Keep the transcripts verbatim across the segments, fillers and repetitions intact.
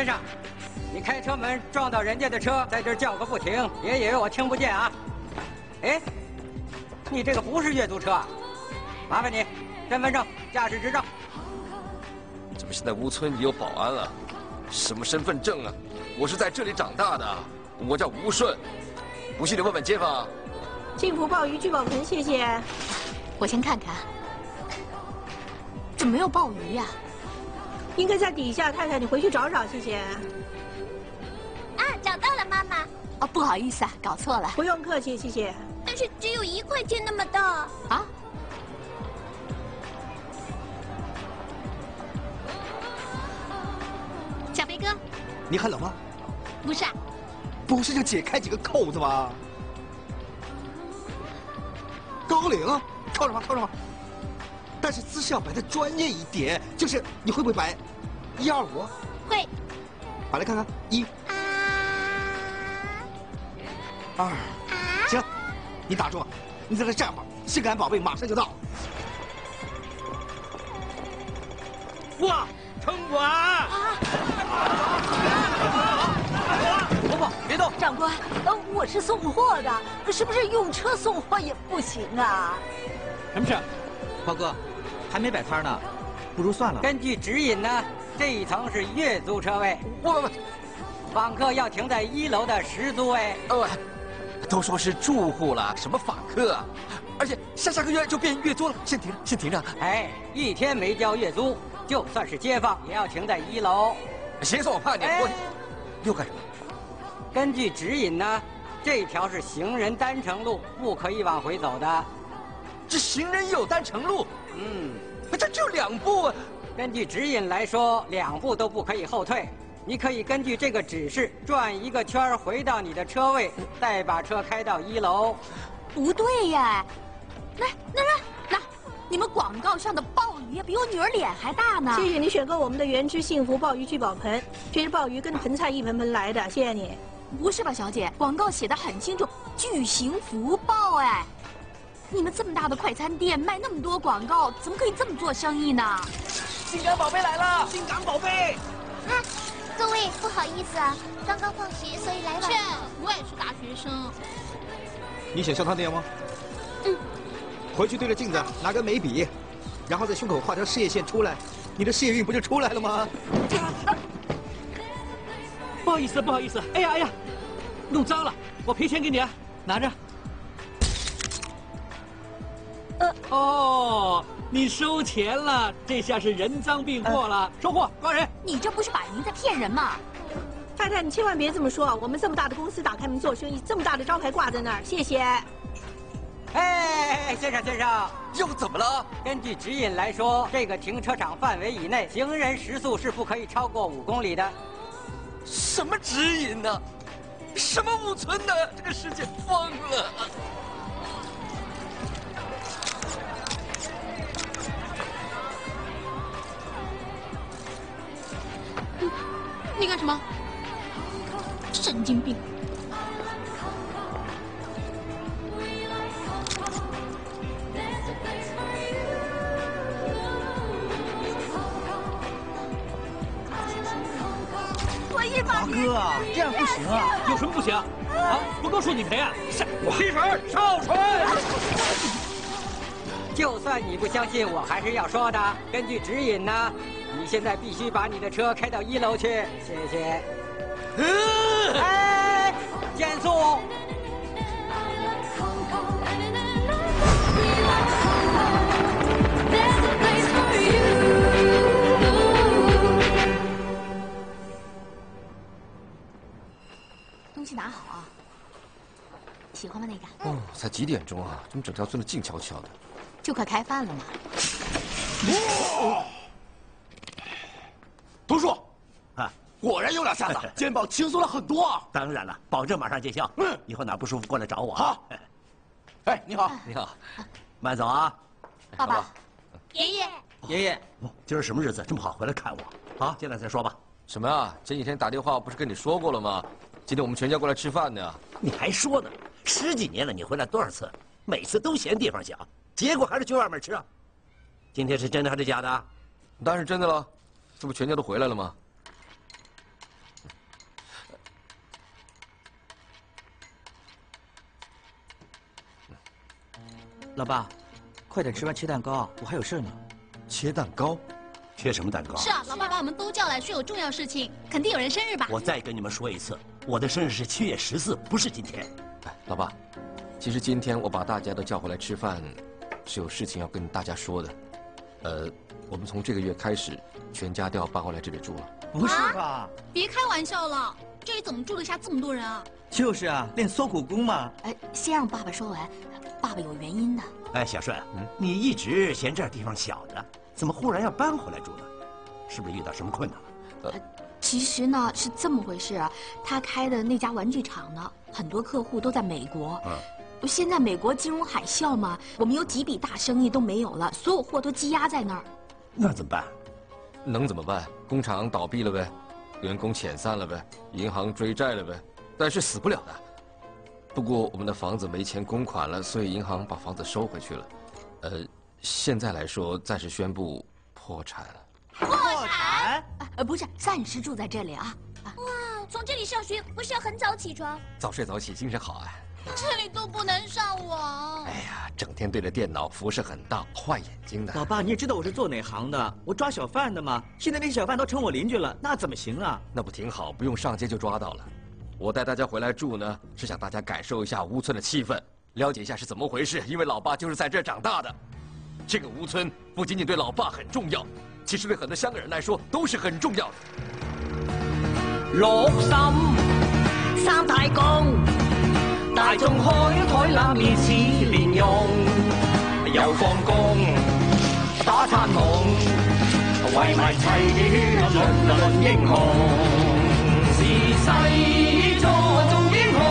先生，你开车门撞到人家的车，在这儿叫个不停，别以为我听不见啊！哎，你这个不是月租车啊？麻烦你，身份证、驾驶执照。 怎么现在乌村也有保安了？什么身份证啊？我是在这里长大的，我叫吴顺。不信你问问街坊。 幸福鲍鱼聚宝盆，谢谢。 我先看看，怎么没有鲍鱼呀？ 应该在底下，太太你回去找找，谢谢。 啊，找到了，妈妈。 哦，不好意思啊，搞错了。 不用客气，谢谢。 但是只有一块钱那么大啊。小飞哥， 你还冷吗？ 不是啊。 不是就解开几个扣子吗？高领，靠着吧，靠着吧。但是姿势要摆的专业一点，就是你会不会摆一二五？ 会。 摆来看看，一、二，行，你打住，你在这站会儿，性感宝贝马上就到。 哇，城管！啊！伯伯，别动！ 长官，呃，我是送货的，是不是用车送货也不行啊？ 什么事？炮哥，还没摆摊呢，不如算了。 根据指引呢，这一层是月租车位， 不不不， 访客要停在一楼的实租位。 呃，都说是住户了，什么访客啊？而且下下个月就变月租了，先停着，先停着。 哎，一天没交月租，就算是街坊也要停在一楼。 谁说我怕你？我又干什么？ 根据指引呢，这条是行人单程路，不可以往回走的。 这行人也有单程路？ 嗯， 这只有两步啊。 根据指引来说，两步都不可以后退。你可以根据这个指示转一个圈回到你的车位，再把车开到一楼。 不对呀，来，那那那，你们广告上的鲍鱼比我女儿脸还大呢。 谢谢你选购我们的原汁幸福鲍鱼聚宝盆，这是鲍鱼跟盆菜一盆盆来的，谢谢你。 不是吧，小姐？广告写的很清楚，巨型福报哎！你们这么大的快餐店卖那么多广告，怎么可以这么做生意呢？ 性感宝贝来了！性感宝贝！ 啊，各位不好意思啊，刚刚放学，所以来晚了。 我也是大学生。 你写消汤店吗？ 嗯。 回去对着镜子拿根眉笔，然后在胸口画条事业线出来，你的事业运不就出来了吗？ 不好意思，不好意思，哎呀哎呀，弄脏了，我赔钱给你啊，拿着。呃，哦，你收钱了，这下是人赃并获了，收货抓人。 你这不是摆明在骗人吗？ 太太，你千万别这么说，我们这么大的公司打开门做生意，这么大的招牌挂在那儿，谢谢。 哎，先生先生， 又怎么了？ 根据指引来说，这个停车场范围以内，行人时速是不可以超过五公里的。 什么指引呢？什么五村呢？这个世界疯了！ 嗯，你干什么？神经病！ 王哥啊，这样不行啊！有什么不行？啊，不都说你赔啊？是，劈腿少锤！ 就算你不相信，我还是要说的。根据指引呢，你现在必须把你的车开到一楼去。谢谢。哎，减速！ 东西拿好啊！喜欢吗那个？ 哦，才几点钟啊？怎么整条村的静悄悄的？ 就快开饭了嘛。 读书，啊，果然有两下子，肩膀轻松了很多。 当然了，保证马上见效。嗯，以后哪不舒服过来找我。 好。哎，你好， 你好， 慢走啊。 爸爸， 爷爷， 爷爷， 今儿什么日子，这么好回来看我？啊，进来再说吧。 什么啊？前几天打电话不是跟你说过了吗？今天我们全家过来吃饭呢。 你还说呢？十几年了，你回来多少次？每次都嫌地方小，结果还是去外面吃啊。今天是真的还是假的？ 当然是真的了，这不全家都回来了吗？ 老爸，快点吃完切蛋糕，我还有事呢。 切蛋糕？切什么蛋糕？ 是啊，老爸把我们都叫来，是有重要事情，肯定有人生日吧？ 我再跟你们说一次，我的生日是七月十四，不是今天。 哎，老爸，其实今天我把大家都叫回来吃饭，是有事情要跟大家说的。呃，我们从这个月开始，全家都要搬回来这里住了。 不是吧？ 啊、别开玩笑了，这里怎么住得下这么多人啊？ 就是啊，练缩骨功嘛。 哎，先让爸爸说完，爸爸有原因的。 哎，小顺，嗯，你一直嫌这地方小的，怎么忽然要搬回来住呢？是不是遇到什么困难了？ 呃，其实呢是这么回事啊，他开的那家玩具厂呢，很多客户都在美国。嗯。现在美国金融海啸嘛，我们有几笔大生意都没有了，所有货都积压在那儿。 那怎么办？ 能怎么办？工厂倒闭了呗，员工遣散了呗，银行追债了呗，但是死不了的。不过我们的房子没钱供款了，所以银行把房子收回去了。呃，现在来说暂时宣布破产了。 破产？呃，不是，暂时住在这里啊。 哇，从这里上学不是要很早起床？ 早睡早起，精神好啊。 这里都不能上网。 哎呀，整天对着电脑，辐射很大，坏眼睛的。 老爸，你也知道我是做哪行的，我抓小贩的嘛。现在那些小贩都成我邻居了，那怎么行啊？ 那不挺好，不用上街就抓到了。我带大家回来住呢，是想大家感受一下吴村的气氛，了解一下是怎么回事。因为老爸就是在这儿长大的。这个吴村不仅仅对老爸很重要，其实对很多香港人来说都是很重要的。 六心三大公。大眾開台冷面似蓮蓉，又放工打餐夢，為埋齊啲論論英雄，是世做做英雄。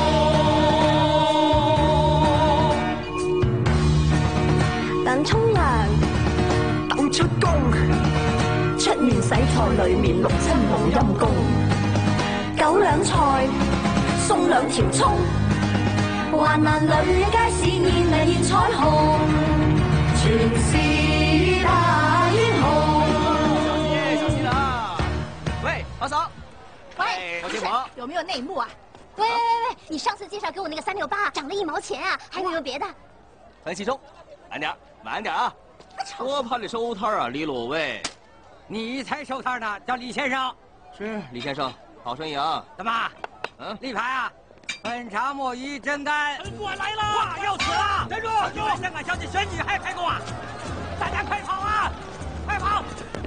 等沖涼，等出工，出面洗菜裏面六親冇陰功，九兩菜送兩條葱。華南女街市現嚟現彩虹，全是大英雄。 小心啦！喂，阿嫂。 喂， 小心我。有没有内幕啊？ 喂喂喂喂，你上次介绍给我那个三六八涨了一毛钱啊，还有没有别的？ 韩其中，慢点，慢点啊！多怕你收摊啊，李鲁卫。 你才收摊呢，叫李先生。 是李先生，好生意啊。 怎么？嗯，立牌啊！本茶墨鱼真干， 我来了！ 哇，要死了！ 站住！ 因为香港小姐选举还开工啊！大家快跑啊！快跑！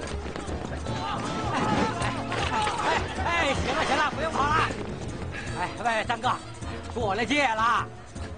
哎哎，行了行了，不用跑了。哎喂，三哥，过了界了。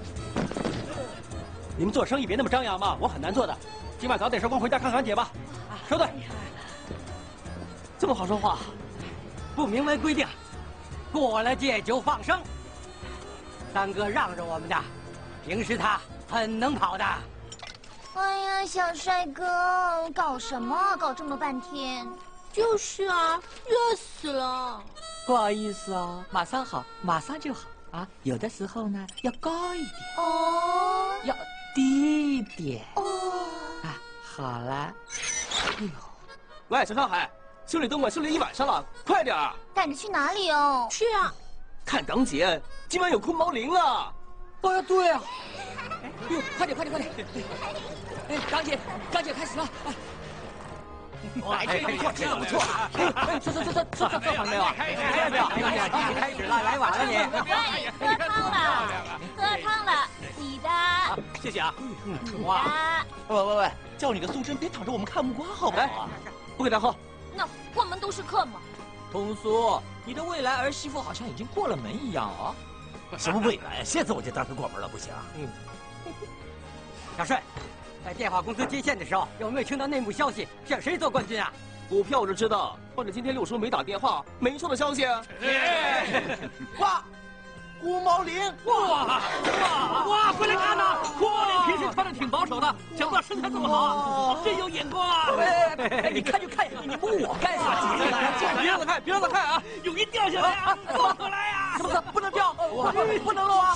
你们做生意别那么张扬嘛，我很难做的。今晚早点收工回家看看姐吧。收队。这么好说话？ 不明文规定，过了界就放生。三哥让着我们的，平时他很能跑的。 哎呀，小帅哥，搞什么？搞这么半天。 就是啊，热死了。 不好意思哦，马上好，马上就好啊。有的时候呢，要高一点哦， 要低一点哦。 啊，好了。哎呦， 喂，小上海，修理灯管修理一晚上了，快点儿！ 赶着去哪里哦？ 去啊。 看港姐，今晚有空毛灵啊！ 哦呀，对啊！哎呦，快点，快点，快点！哎，港姐，港姐开始了！ 哇，这个不错，这个不错啊！ 哎，坐坐坐坐坐坐坐好没有？ 开始没有？哎呀，已经开始了，来晚了你。 喂，喝汤了，喝汤了，你的。 谢谢啊。 嗯， 哇！喂喂喂，叫你个苏轼，别躺着我们看木瓜好不好啊？不给他喝。 那我们都是客嘛。 通苏，你的未来儿媳妇好像已经过了门一样啊！ 什么未来？现在我就当她过门了，不行？嗯。 小帅，在电话公司接线的时候，有没有听到内幕消息？选谁做冠军啊？ 股票我就知道，或者今天六叔没打电话，没收到消息。 哇，胡毛林！ 哇哇哇！快来看呐！胡毛林平时穿的挺保守的，想不到身材这么好，真有眼光啊！ 哎，你看就看，你摸我干啥？ 别让他看，别让他看啊！有人掉下来啊！落下来啊！ 什么？不能掉，不能漏啊！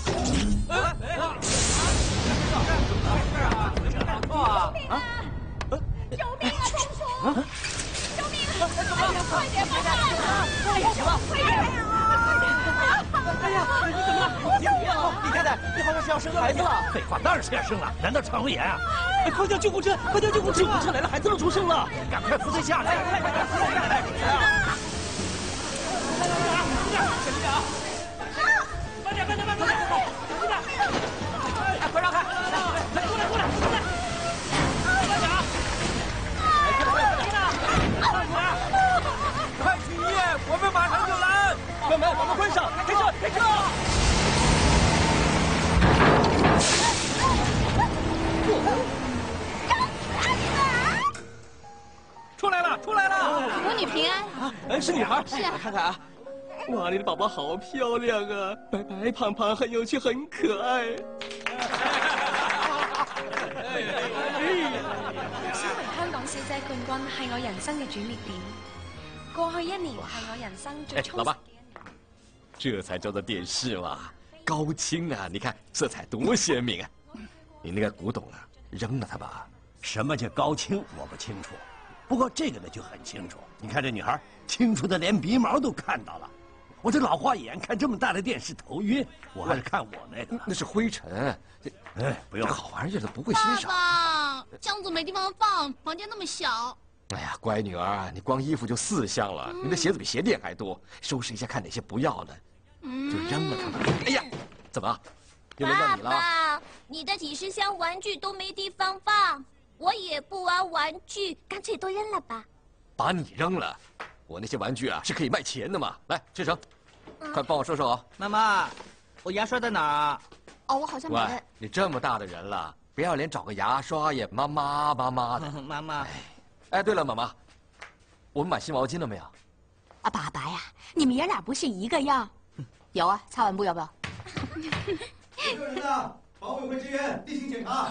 哇啊！ 救命啊，同叔！救命啊！快点，快点！哎呀，行了，快点啊！哎呀！ 你怎么了？你怎么样啊？李太太，你好像是要生孩子了。 废话，当然是要生了，难道肠胃炎啊？ 哎，快叫救护车！快叫救护车！救护车来了，孩子都出生了， 赶快扶他下来！快快快，扶他下来！来啊！ 小心点啊！小心点啊！慢点，慢点，慢点，小心点！哎，快让开！来，过来，过来，过来！慢点啊！哎，快点，快点，快点！慢点！快去医院，我们马上就来。关门，把门关上，开车，开车！出来了，出来了！ 母女平安啊！哎，是女孩。 是啊， 看看啊。哇，你的宝宝好漂亮啊，白白胖胖，很有趣，很可愛。 身為香港小姐冠軍係我人生嘅轉捩點。過去一年係我人生最充實嘅一年。 這才叫做電視嘛，高清啊！你看色彩多鮮明啊！你那個古董啊，扔了它吧。 什麼叫高清？我不清楚。不過這個呢就很清楚。你看這女孩，清楚的連鼻毛都看到了。我這老花眼看這麼大的電視頭暈，我還是看我那個。 那是灰塵。 哎，不用， 好玩意兒都不會欣賞。 爸爸，這樣子沒地方放，房間那麼小。 哎呀，乖女兒，你光衣服就四項了，你的鞋子比鞋墊還多，收拾一下，看哪些不要的，就扔了它吧。哎呀，怎麼？又輪到你了。 爸爸，你的提示箱玩具都沒地方放，我也不玩玩具，乾脆都扔了吧。 把你扔了，我那些玩具啊是可以賣錢的嘛。來，志成，快幫我收收啊。 媽媽，我牙刷在哪啊？ 哦，我好像買了。 喂，你這麼大的人了，不要連找個牙刷也媽媽媽媽的。 媽媽。 哎，對了，媽媽，我們買新毛巾了沒有？ 啊，爸爸呀，你們爺倆不是一個樣。有啊，擦完布要不要？ 有人呢，保委會支援，例行檢查。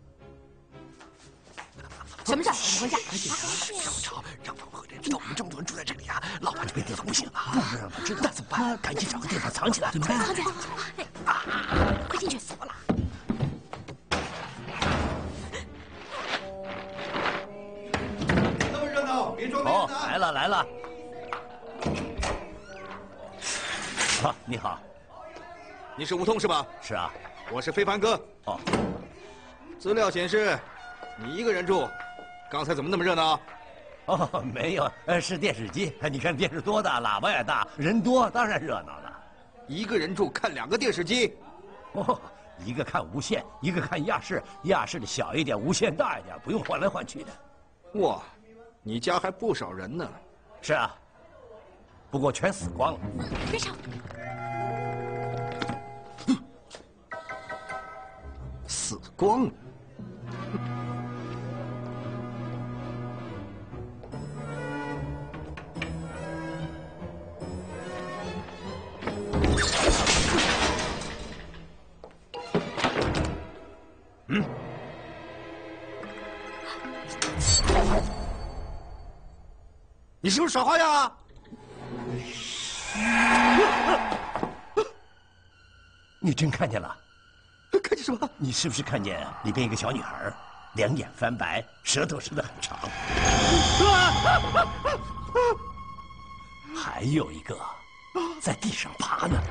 什麼事？怎麼回事？ 吵吵，讓保委會知道我們這麼多人住在這裡啊，老板就變地方不行了。 不能讓他知道，那怎麼辦？趕緊找個地方藏起來。 快藏起來！快進去！死我了！ 那麼熱鬧，別裝沒哦， 人啊！ 來了來了。啊，你好。 你是吴痛是吧？ 是啊。 我是非凡哥。 哦。 資料顯示，你一個人住。剛才怎麼那麼熱鬧？ 哦，沒有，呃，是電視機。你看電視多大，喇叭也大，人多當然熱鬧了。 一個人住看兩個電視機？ 哦，一個看無線，一個看亞視，亞視的小一點，無線大一點，不用換來換去的。 哇，你家還不少人呢。 是啊，不過全死光了。 別吵。 死光了。 嗯。 你是不是耍花样啊？ 你真看見了？ 看見什麼？ 你是不是看見裡邊一個小女孩，兩眼翻白，舌頭伸得很長？還有一個在地上爬呢。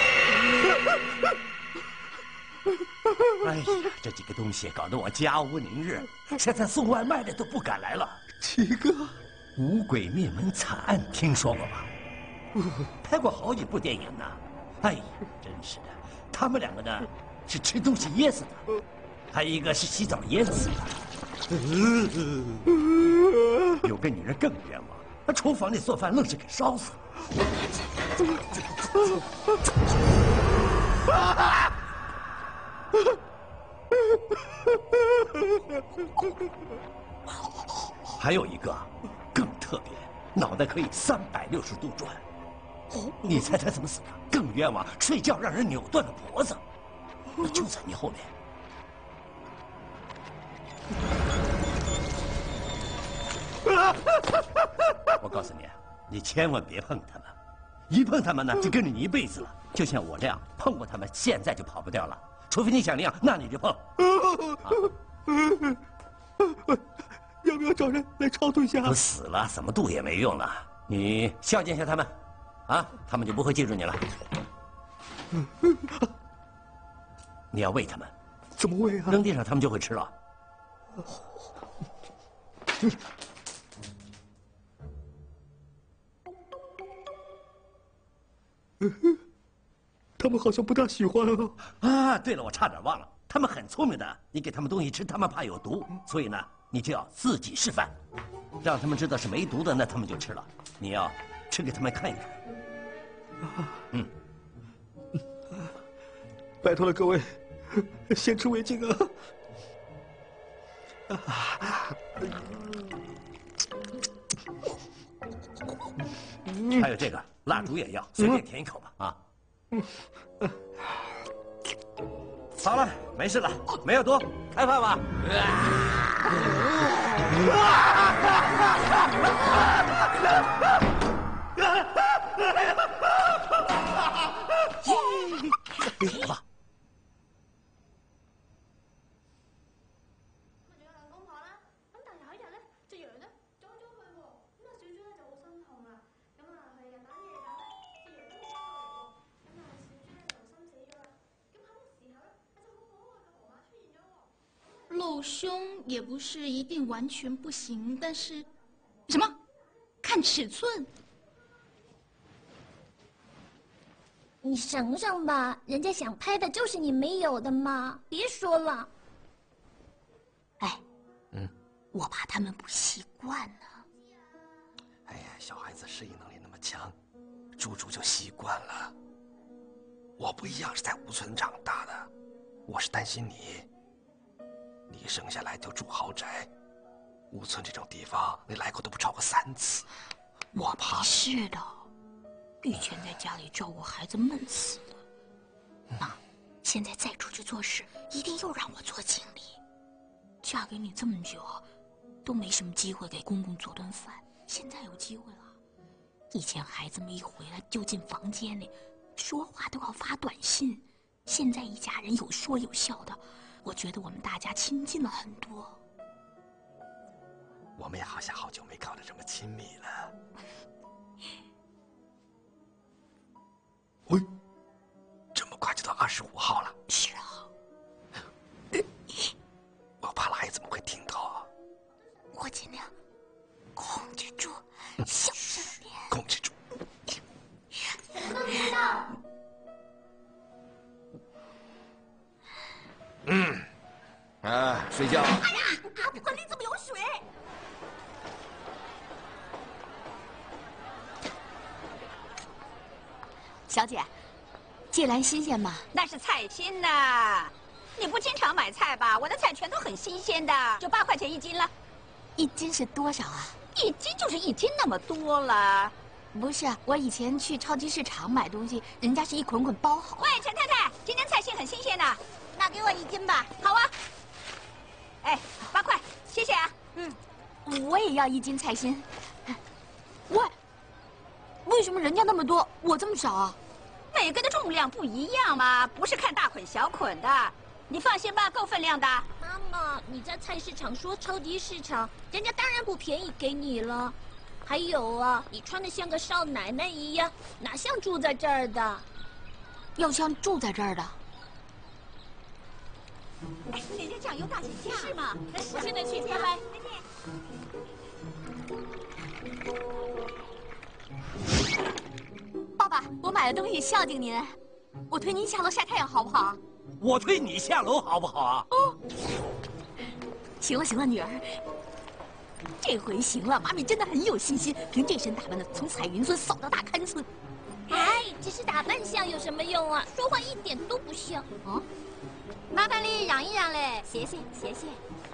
哎呀，這幾個東西搞得我家無寧日，現在送外賣的都不敢來了。 幾個？ 五鬼滅門慘案聽說過吧？拍過好幾部電影呢。哎呀，真是的，他們兩個呢是吃東西噎死的，還有一個是洗澡淹死的。有個女人更冤枉，廚房裡做飯愣是給燒死了。還有一個更特別，腦袋可以三百六十度轉。你猜他怎麼死的？更冤枉，睡覺讓人扭斷了脖子，那就在你後面。我告訴你，你千萬別碰他們，一碰他們呢，就跟着你一輩子了。就像我這樣，碰過他們，現在就跑不掉了。除非你想領，那你就碰。 要不要找人來超度一下？ 都死了，怎麼度也沒用了。你孝敬一下他們，啊，他們就不會記住你了。 你要喂它们。 怎么喂啊？ 扔地上，它们就会吃了。 他们好像不大喜欢啊。 啊，对了，我差点忘了，他们很聪明的。你给他们东西吃，他们怕有毒，所以呢，你就要自己示范，让他们知道是没毒的，那他们就吃了。你要吃给他们看一看。嗯， 拜托了各位，先吃为敬啊！ 还有这个蜡烛也要，随便舔一口吧啊！好了，没事了，没有毒，开饭吧。好吧。 露胸也不是一定完全不行，但是，什么？看尺寸？ 你省省吧，人家想拍的就是你没有的嘛，别说了。 哎，嗯，我怕他们不习惯呢。 哎呀，小孩子适应能力那么强，猪猪就习惯了。我不一样，是在吴村长大的，我是担心你。你生下来就住豪宅，吴村这种地方，你来过都不超过三次。 我怕是的，以前在家里照顾孩子闷死了。那现在再出去做事，一定又让我做经理。嫁给你这么久，都没什么机会给公公做顿饭，现在有机会了。以前孩子们一回来就进房间里，说话都要发短信，现在一家人有说有笑的。我觉得我们大家亲近了很多。 我们也好像好久没搞得这么亲密了。喂，这么快就到二十五号了？ 是啊。 我怕孩子们会听到啊。 我尽量控制住，小声点。 控制住。嗯，啊，睡觉。 哎呀，啊，盆里怎么有水？小姐，芥蓝新鲜吗？ 那是菜心呐，你不经常买菜吧？我的菜全都很新鲜的，就八块钱一斤了。 一斤是多少啊？ 一斤就是一斤那么多了。 不是，我以前去超级市场买东西，人家是一捆捆包好。 喂，陈太太，今天菜心很新鲜的。那给我一斤吧。好啊。哎，八块，谢谢啊。 嗯，我也要一斤菜心。喂，为什么人家那么多，我这么少啊？ 每个的重量不一样嘛，不是看大捆小捆的。你放心吧，够分量的。 妈妈，你在菜市场说超级市场，人家当然不便宜给你了。还有啊，你穿得像个少奶奶一样，哪像住在这儿的？ 要像住在这儿的。 哎，人家酱油大减价是吗？ 我现在去，拜拜。 爸爸，我买了东西孝敬您，我推您下楼晒太阳好不好？ 我推你下楼好不好啊？ 哦，行了行了，女儿，这回行了，妈咪真的很有信心，凭这身打扮的，从彩云村扫到大勘村。 哎，只是打扮像有什么用啊？说话一点都不像。 啊， 麻烦你让一让嘞，谢谢谢谢。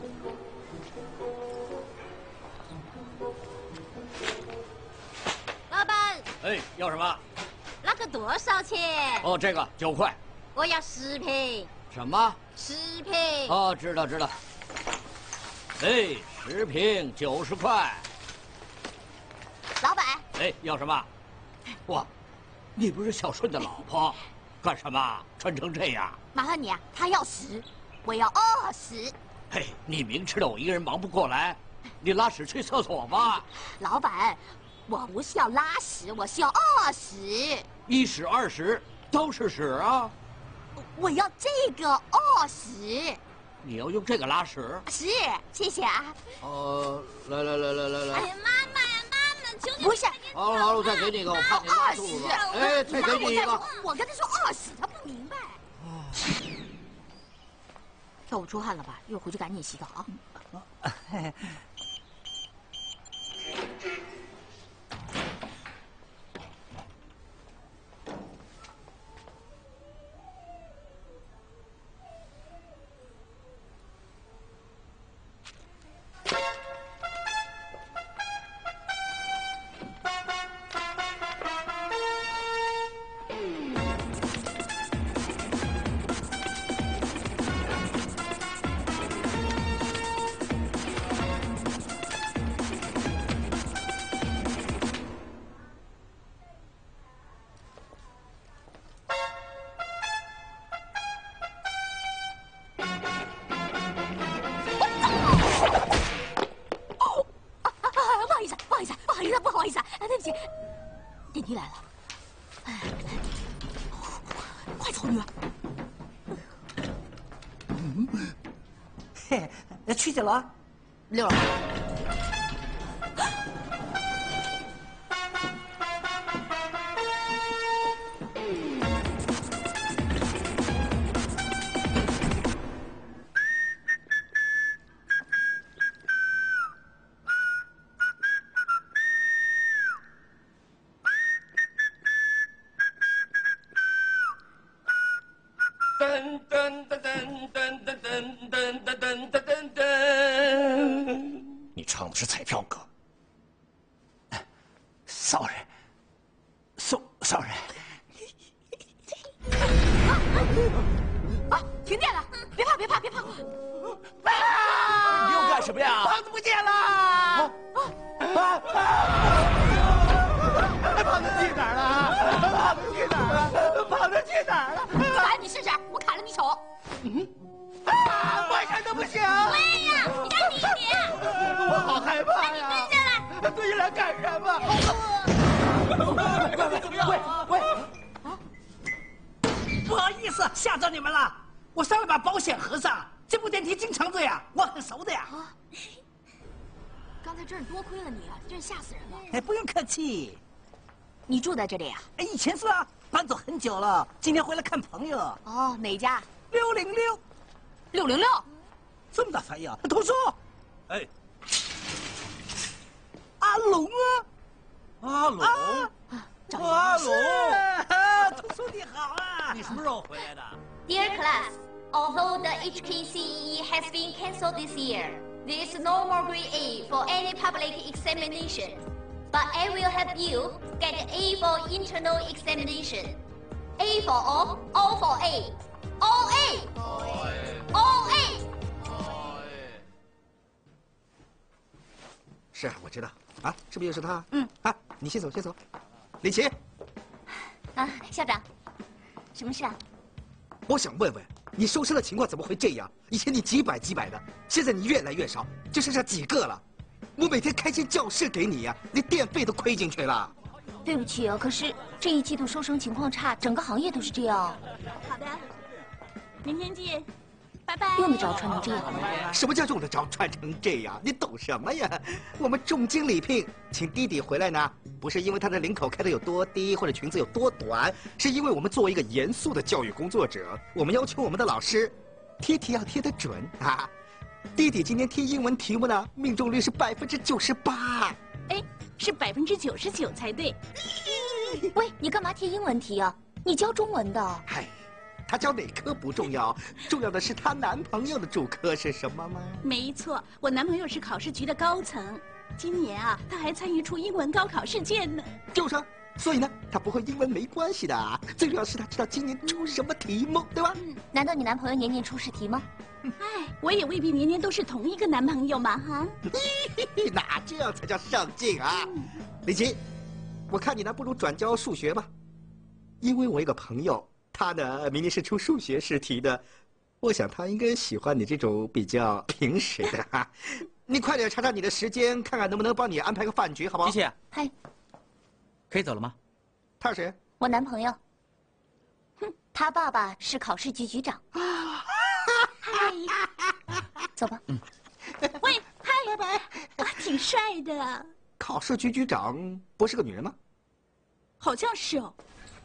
老板， 哎，要什么？ 那个多少钱？ 哦，这个九块。 我要十瓶。 什么？ 十瓶。 哦，知道知道。哎，十瓶九十块。 老板。 哎，要什么？哇，你不是孝顺的老婆，干什么穿成这样？ 麻烦你啊，他要十，我要二十。 嘿，你明知道我一个人忙不过来，你拉屎去厕所吧。 老板，我不是要拉屎，我是要二十。 一屎二十， 都是屎啊！ 我要这个哦屎。 你要用这个拉屎？ 是，谢谢啊。 呃，来来来来来来。 哎呀，妈妈呀，妈妈，求你！ 不是。 好了好了，我再给你一个，我怕你拉肚子。哎，再给你一个。 我跟他说哦屎，他不明白。跳不出汗了吧？一会儿回去赶紧洗澡啊。电梯来了，哎，快走，女儿！ 嗯，嘿，去去了， 溜了。 噔噔噔噔噔噔噔噔噔噔噔噔。 你唱的是彩票歌。Sorry，so sorry。 啊！停电了！别怕，别怕，别怕！ 啊！你又干什么呀？ 房子不见了！啊啊！房子去哪儿了？房子去哪儿了？房子去哪儿了？ 来，你试试，我砍了你手。 嗯。啊！晚上都不行。 喂呀，你赶紧一点！ 我好害怕呀！ 那你蹲下来。 蹲下来干什么？ 喂喂怎么样？喂喂！啊！不好意思，吓着你们了。我上了把保险盒子，这部电梯经常这样，我很熟的呀。啊！ 刚才真是多亏了你啊，真是吓死人了。 哎，不用客气。 你住在这里啊？ 哎，以前是啊，搬走很久了。今天回来看朋友。 哦，哪家？ 六零六， 六零六， 这么大反应啊！同叔，哎，阿龙啊， 阿龙， 啊， 阿龙， 同叔你好啊！ 你什么时候回来的 Dear class, although the H K C E has been cancelled this year, there is no more grade A for any public examination. But I will help you get A for internal examination. A for all, all for A. All A! All A! 是啊，我知道啊，是不是又是他？嗯，啊，你先走，先走。李琦， 啊，校长，什么事啊？ 我想问问你收生的情况怎么会这样？以前你几百几百的，现在你越来越少，就剩下几个了。我每天开间教室给你呀、啊，你电费都亏进去了。 对不起啊，可是这一季度收生情况差，整个行业都是这样。 好的，明天见，拜拜。 用得着穿成这样吗？ 什么叫用得着穿成这样？你懂什么呀？我们重金礼聘，请弟弟回来呢，不是因为他的领口开得有多低，或者裙子有多短，是因为我们作为一个严肃的教育工作者，我们要求我们的老师贴题要贴得准啊。弟弟今天贴英文题目呢，命中率是百分之九十八。 哎，是百分之九十九才对。 喂，你干嘛贴英文题啊？你教中文的。 嗨，她教哪科不重要，重要的是她男朋友的主科是什么吗？ 没错，我男朋友是考试局的高层，今年啊，他还参与出英文高考试卷呢。 就是，所以呢，他不会英文没关系的，最重要是他知道今年出什么题目，对吧？ 嗯，难道你男朋友年年出试题吗？ 哎，我也未必年年都是同一个男朋友嘛，哈。 那这样才叫上进啊！李琦，我看你呢，不如转教数学吧，因为我一个朋友，他呢明年是出数学试题的，我想他应该喜欢你这种比较平实的哈。你快点查查你的时间，看看能不能帮你安排个饭局，好不好？ 谢谢。 嗨， 可以走了吗？ 他是谁？ 我男朋友。 他爸爸是考试局局长。嗨，走吧。 嗯。 喂，嗨，拜拜。啊，挺帅的。 考试局局长不是个女人吗？ 好像是哦。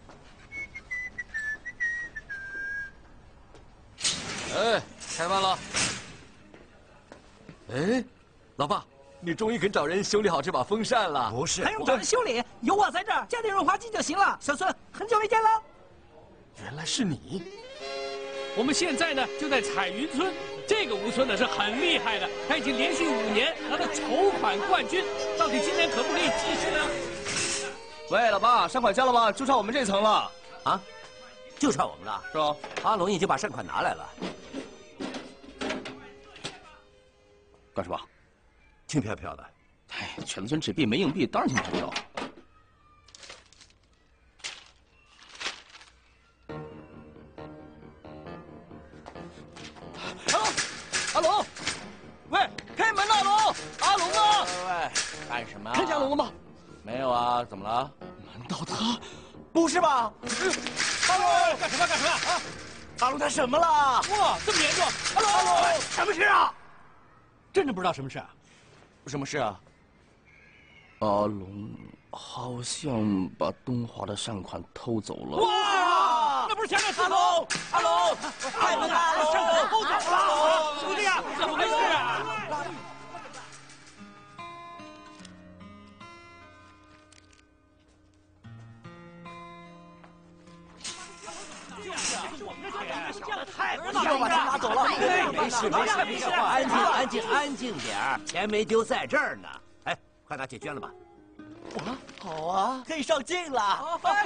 哎，开饭了。哎，老爸，你终于肯找人修理好这把风扇了。 不是， 还用找人修理？有我在这儿，加点润滑剂就行了。小孙，很久没见了。 原来是你。 我们现在呢就在彩云村，这个吴村呢是很厉害的，他已经连续五年拿到筹款冠军，到底今年可不可以继续呢？ 喂，老爸，善款交了吗？就差我们这层了。 啊？就差我们了？ 是哦。 阿龙已经把善款拿来了。 干什么？ 轻飘飘的。 哎，全村纸币没硬币，当然轻飘飘。阿龙，喂，开门呐，阿龙，阿龙啊！ 喂，干什么？ 看见阿龙了吗？ 没有啊，怎么了？ 难道他？不是吧？阿龙， 干什么干什么啊？ 阿龙他什么了？ 哇，这么严重！ 阿龙，阿龙，什么事啊？ 真的不知道什么事啊？ 什么事啊？阿龙好像把东华的善款偷走了。 哇！那不是前面阿龙，阿龙，开门啊！阿龙， 善款偷走了！ 阿龙， 兄弟啊，怎么回事啊？ 太不要把钱拿走了！没事没事没事，安静安静安静点儿，钱没丢在这儿呢。哎，快拿去捐了吧。 啊，好啊，可以上镜了。 走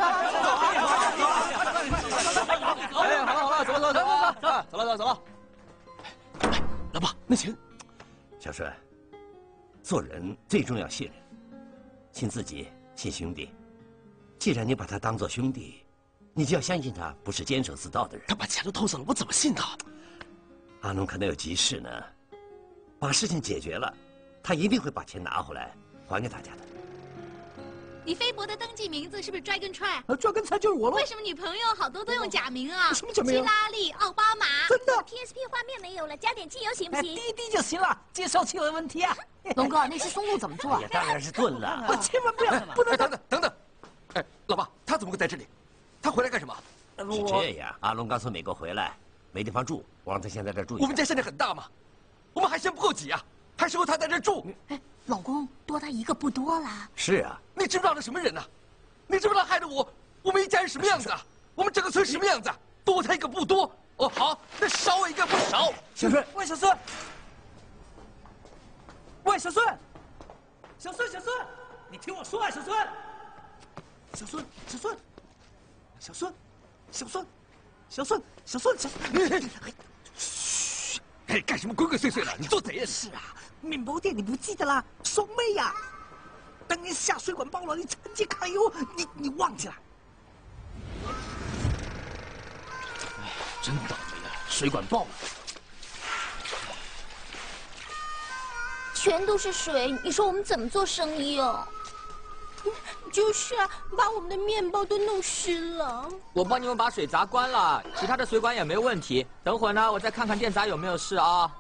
哎，好了好了，走了走了走了走了走了走了。老爸，那钱。 小顺，做人最重要信任，信自己，信兄弟。既然你把他当做兄弟，你就要相信他不是监守自盗的人。 他把钱都偷走了，我怎么信他？ 阿龙可能有急事呢，把事情解决了，他一定会把钱拿回来还给大家的。 你飞博的登记名字是不是 Dragon Try？ 呃，Dragon Try 就是我了。 为什么女朋友好多都用假名啊？ 什么假名？ 希拉里、奥巴马。 真的 ？P S P 画面没有了，加点汽油行不行？ 滴滴就行了，介绍汽油的问题啊。 龙哥，那些松露怎么做？ 也当然是炖了。 我千万不要，不能等等等等。哎，老爸，他怎么会在这里？他回来干什么？ 是这样，阿龙刚从美国回来，没地方住，我让他先在这住一下。 我们家现在很大嘛，我们还嫌不够挤啊，还适合他在这住。 哎，老公，多他一个不多啦。 是啊， 你知不知道他什么人呢？你知不知道害得我，我们一家人什么样子啊？我们整个村什么样子？多他一个不多。哦，好，那少我一个不少。 小顺，喂，小顺，喂，小顺，小顺，小顺，你听我说啊，小顺，小顺，小顺，小顺，小顺，小顺，小顺，小顺， 嘘，哎，干什么鬼鬼祟祟的？你做贼呀！ 是啊，面包店你不记得啦？双妹呀，当年下水管爆了，你趁机揩油，你你忘记了？ 哎，真倒霉啊！水管爆了， 全都是水，你说我们怎么做生意哦？ 就是啊，把我们的面包都弄湿了。 我帮你们把水闸关了，其他的水管也没问题。等会儿呢，我再看看电闸有没有事啊。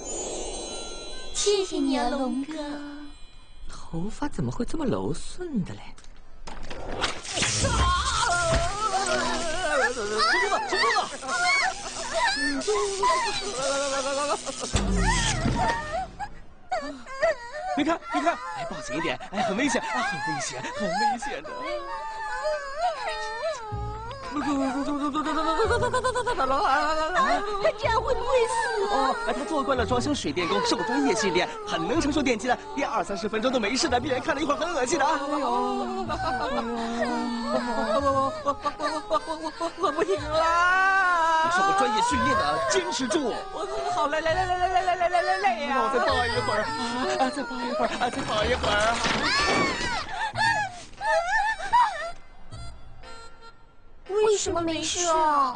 谢谢你啊，龙哥。 头发怎么会这么柔顺的嘞？ 出兵了，出兵了！别看，别看，哎，抱紧一点，哎，很危险啊，很危险，很危险的。 他这样会不会死啊？ 哦，哎，他做惯了装修水电工，是我专业训练，很能承受电击的，憋二三十分钟都没事的，别人看了一会儿很恶心的啊。哎呦， 我不行了！ 你是我专业训练的，坚持住！ 我好累累累累累累累累累累呀！ 让我再抱一会儿，啊，再抱一会儿，啊，再抱一会儿。 为什么没事啊？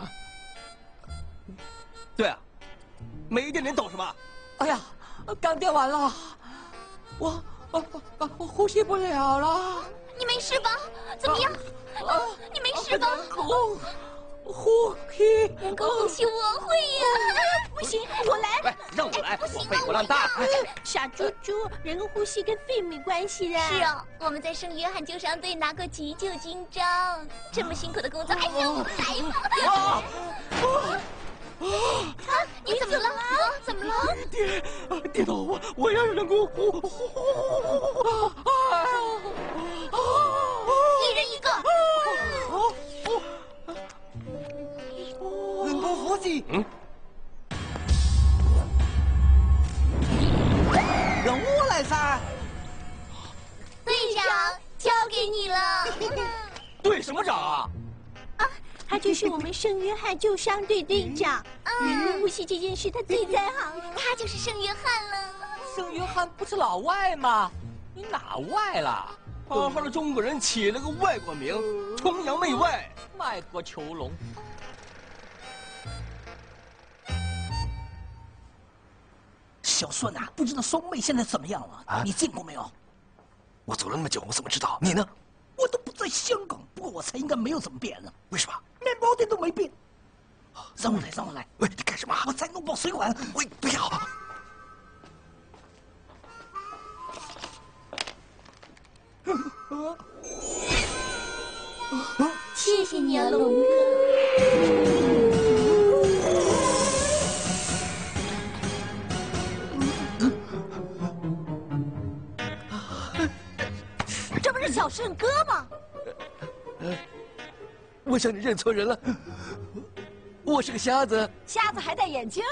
对啊，没电你懂什么？ 哎呀，刚电完了，我我我我呼吸不了了。 你没事吧？怎么样？你没事吧？ 呼吸， 能够呼吸，我会呀。 不行，我来。 来，让我来，我肺活量大。 傻猪猪，人工呼吸跟肺没关系的。 是哦，我们在圣约翰救伤队拿过急救金章，这么辛苦的工作，哎呦，来吧。啊！你怎么了？啊？怎么了？ 跌跌倒我，我要人工呼呼呼呼！ 一人一个。 人工呼吸。 嗯。 让我来噻。 队长，交给你了。 队什么长啊？ 啊，他就是我们圣约翰救伤队队长。人工呼吸这件事，他最在行了。 他就是圣约翰了。 圣约翰不是老外吗？你哪外了？好好的中国人起了个外国名，崇洋媚外，卖国求荣。 小顺呐、啊，不知道双妹现在怎么样了？啊、你见过没有？ 我走了那么久，我怎么知道？你呢？ 我都不在香港，不过我猜应该没有怎么变了。 为什么？ 面包店都没变。让我来，让我来。 喂，你干什么？ 我在弄爆水管。 喂，不要！ 谢谢你啊，龙哥。 这不是小顺哥吗？ 我想你认错人了，我是个瞎子。 瞎子还戴眼镜？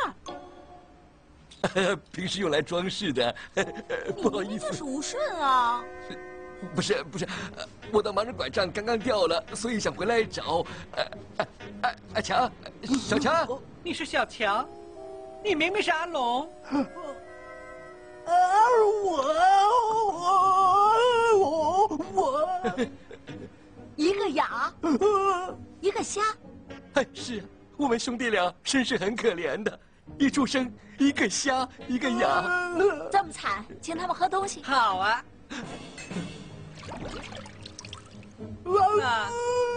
平时用来装饰的，不好意思。 你就是吴顺啊。 不是不是，我的盲人拐杖刚刚掉了，所以想回来找。呃，阿阿强，小强， 你是小强？你明明是阿龙。 而我我我我， 一个哑，一个瞎。 哎，是我们兄弟俩身世很可怜的，一出生一个瞎一个哑。 这么惨，请他们喝东西。 好啊。 啊！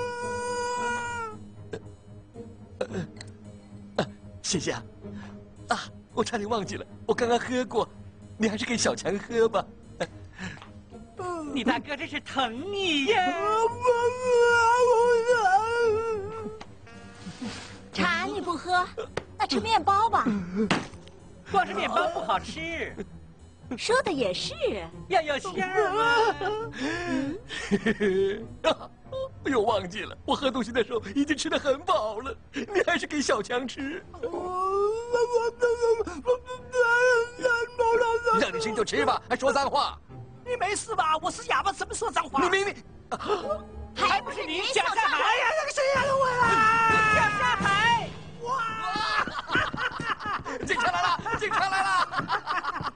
啊，谢谢啊！啊，我差点忘记了，我刚刚喝过，你还是给小强喝吧。 你大哥真是疼你呀！ 茶你不喝，那吃面包吧。 光是面包不好吃。 说的也是， 要有馅儿嘛。 啊，我又忘记了，我喝东西的时候已经吃得很饱了，你还是给小强吃。让你吃就吃吧，还说脏话。 你没事吧？我是哑巴，怎么说脏话？ 你明明， 还不是你小上海！ 哎呀，那个谁呀，我啦！ 小上海！ 哇！警察来了！警察来了！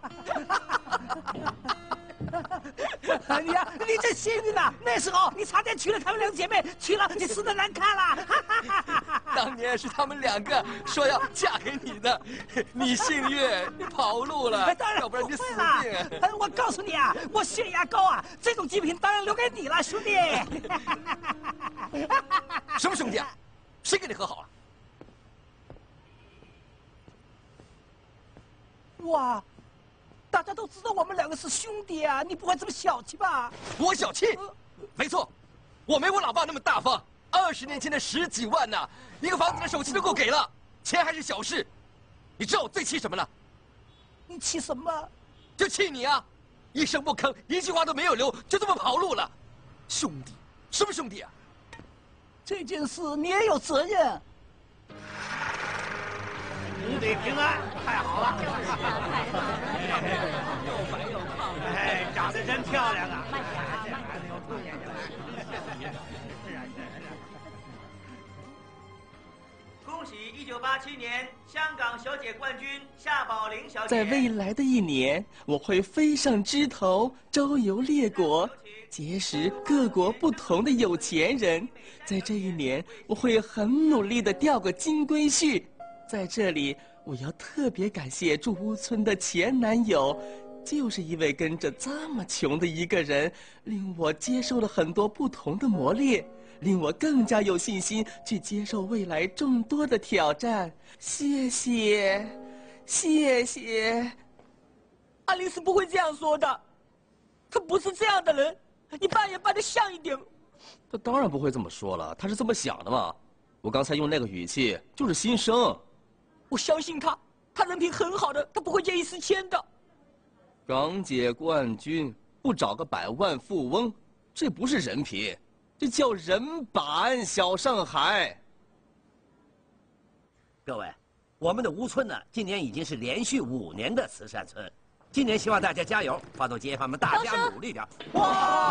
哎呀，你真幸运呐！那时候你差点娶了她们两姐妹，娶了你死的难看了。 当年是他们两个说要嫁给你的，你幸运，你跑路了，要不然你死定。 我告诉你啊，我血压高啊，这种极品当然留给你了，兄弟。 什么兄弟啊？谁跟你和好了？ 哇！大家都知道我们两个是兄弟啊，你不会这么小气吧？ 我小气？没错，我没我老爸那么大方。二十年前的十几万呐、啊，一个房子的首期都够给了，钱还是小事。你知道我最气什么了？ 你气什么？ 就气你啊！一声不吭，一句话都没有留，就这么跑路了。兄弟，什么兄弟啊？ 这件事你也有责任。 五队平安，太好了！ 又白又胖， 哎，长得真漂亮啊！ 恭喜一九八七年香港小姐冠军夏宝玲小姐。 在未来的一年，我会飞上枝头，周游列国，结识各国不同的有钱人。在这一年，我会很努力地钓个金龟婿。在这里，我要特别感谢住屋村的前男友，就是因为跟着这么穷的一个人，令我接受了很多不同的磨练， 令我更加有信心去接受未来众多的挑战。谢谢，谢谢。 爱丽丝不会这样说的，她不是这样的人，你扮也扮得像一点。 她当然不会这么说了，她是这么想的嘛。我刚才用那个语气就是心声。 我相信她，她人品很好的，她不会见异思迁的。 港姐冠军不找个百万富翁，这不是人品，这叫人板。小上海， 各位，我们的吴村呢，今年已经是连续五年的慈善村。今年希望大家加油，发动街坊们大家努力点。哇！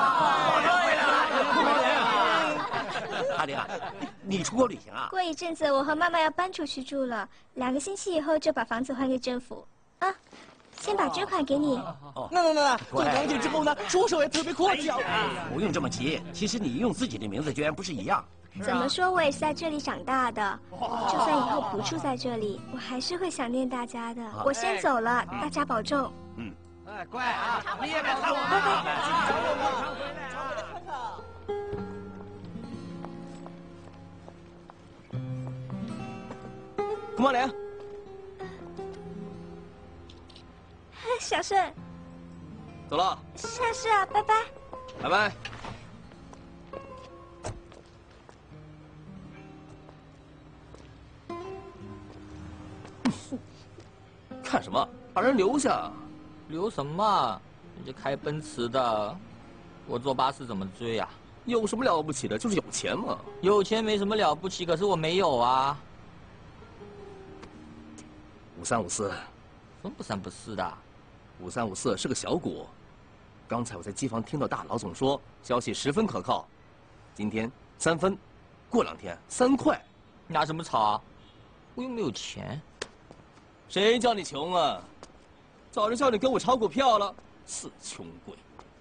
阿玲啊，你出国旅行啊？ 过一阵子我和妈妈要搬出去住了，两个星期以后就把房子还给政府。啊，先把捐款给你。 哦，那那那，做了解之后呢，叔叔也特别客气啊。 不用这么急，其实你用自己的名字捐不是一样？ 怎么说，我也是在这里长大的。就算以后不住在这里，我还是会想念大家的。我先走了，大家保重。 嗯， 哎，乖啊，你也保重。 拜拜。 郭茂莲， 小顺， 走了。 下次啊，拜拜。 拜拜。看什么？把人留下。 留什么？人家开奔驰的，我坐巴士怎么追呀？ 有什么了不起的？就是有钱嘛。 有钱没什么了不起，可是我没有啊。 五三五四， 什么不三不四的？ 五三五四是个小股。刚才我在机房听到大老总说，消息十分可靠。今天三分，过两天三块。 拿什么吵啊？我又没有钱。 谁叫你穷啊？早就叫你跟我炒股票了，死穷鬼！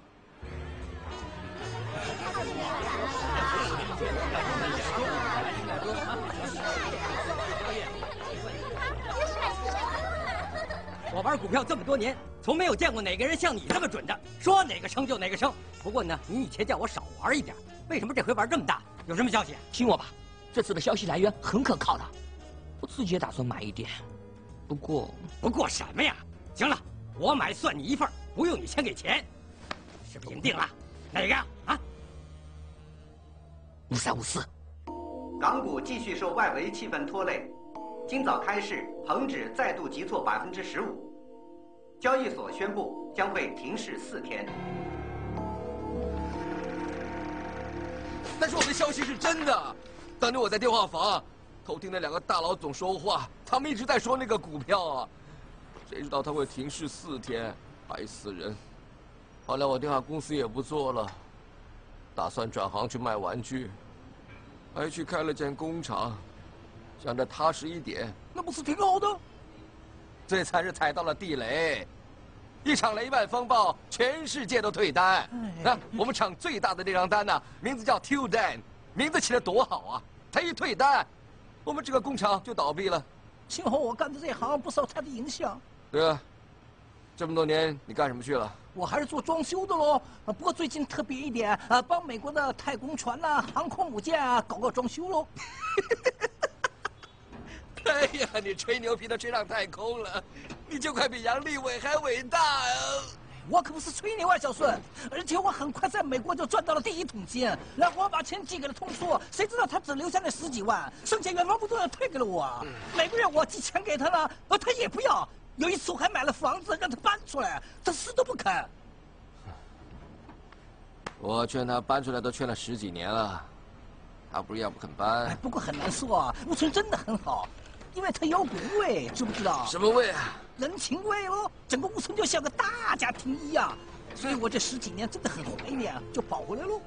我玩股票这么多年，从没有见过哪个人像你这么准的，说哪个升就哪个升。不过呢，你以前叫我少玩一点，为什么这回玩这么大？有什么消息？ 听我吧，这次的消息来源很可靠的，我自己也打算买一点。不过， 不过什么呀？行了，我买算你一份，不用你先给钱，是不是已经定了？哪个啊？ 五三五四。 港股继续受外围气氛拖累，今早开市，恒指再度急挫百分之十五，交易所宣布将会停市四天。 但是我的消息是真的，当年我在电话房偷听那两个大老总说话，他们一直在说那个股票啊，谁知道他会停市四天，害死人！后来我电话公司也不做了，打算转行去卖玩具，还去开了间工厂，想着踏实一点。 那不是挺好的？ 最惨是踩到了地雷，一场雷曼风暴，全世界都退单。那、啊、我们厂最大的那张单呢，名字叫 Till Dan， 名字起得多好啊！他一退单，我们这个工厂就倒闭了。 幸好我干的这行不受他的影响。 对啊，这么多年你干什么去了？ 我还是做装修的喽，不过最近特别一点，啊，帮美国的太空船呐、航空母舰啊搞个装修喽。 哎呀，你吹牛皮都吹上太空了，你就快比杨利伟还伟大啊！ 我可不是吹牛啊，小顺，而且我很快在美国就赚到了第一桶金，然后我把钱寄给了通叔，谁知道他只留下那十几万，剩下远方不都要退给了我？每个月我寄钱给他了，他也不要。有一次我还买了房子让他搬出来，他死都不肯。 我劝他搬出来都劝了十几年了，他不是要不肯搬。 哎，不过很难说啊，吴村真的很好。因为他有股味，知不知道？ 什么味啊？ 人情味哦，整个吴村就像个大家庭一样，所以我这十几年真的很怀念，就跑回来喽。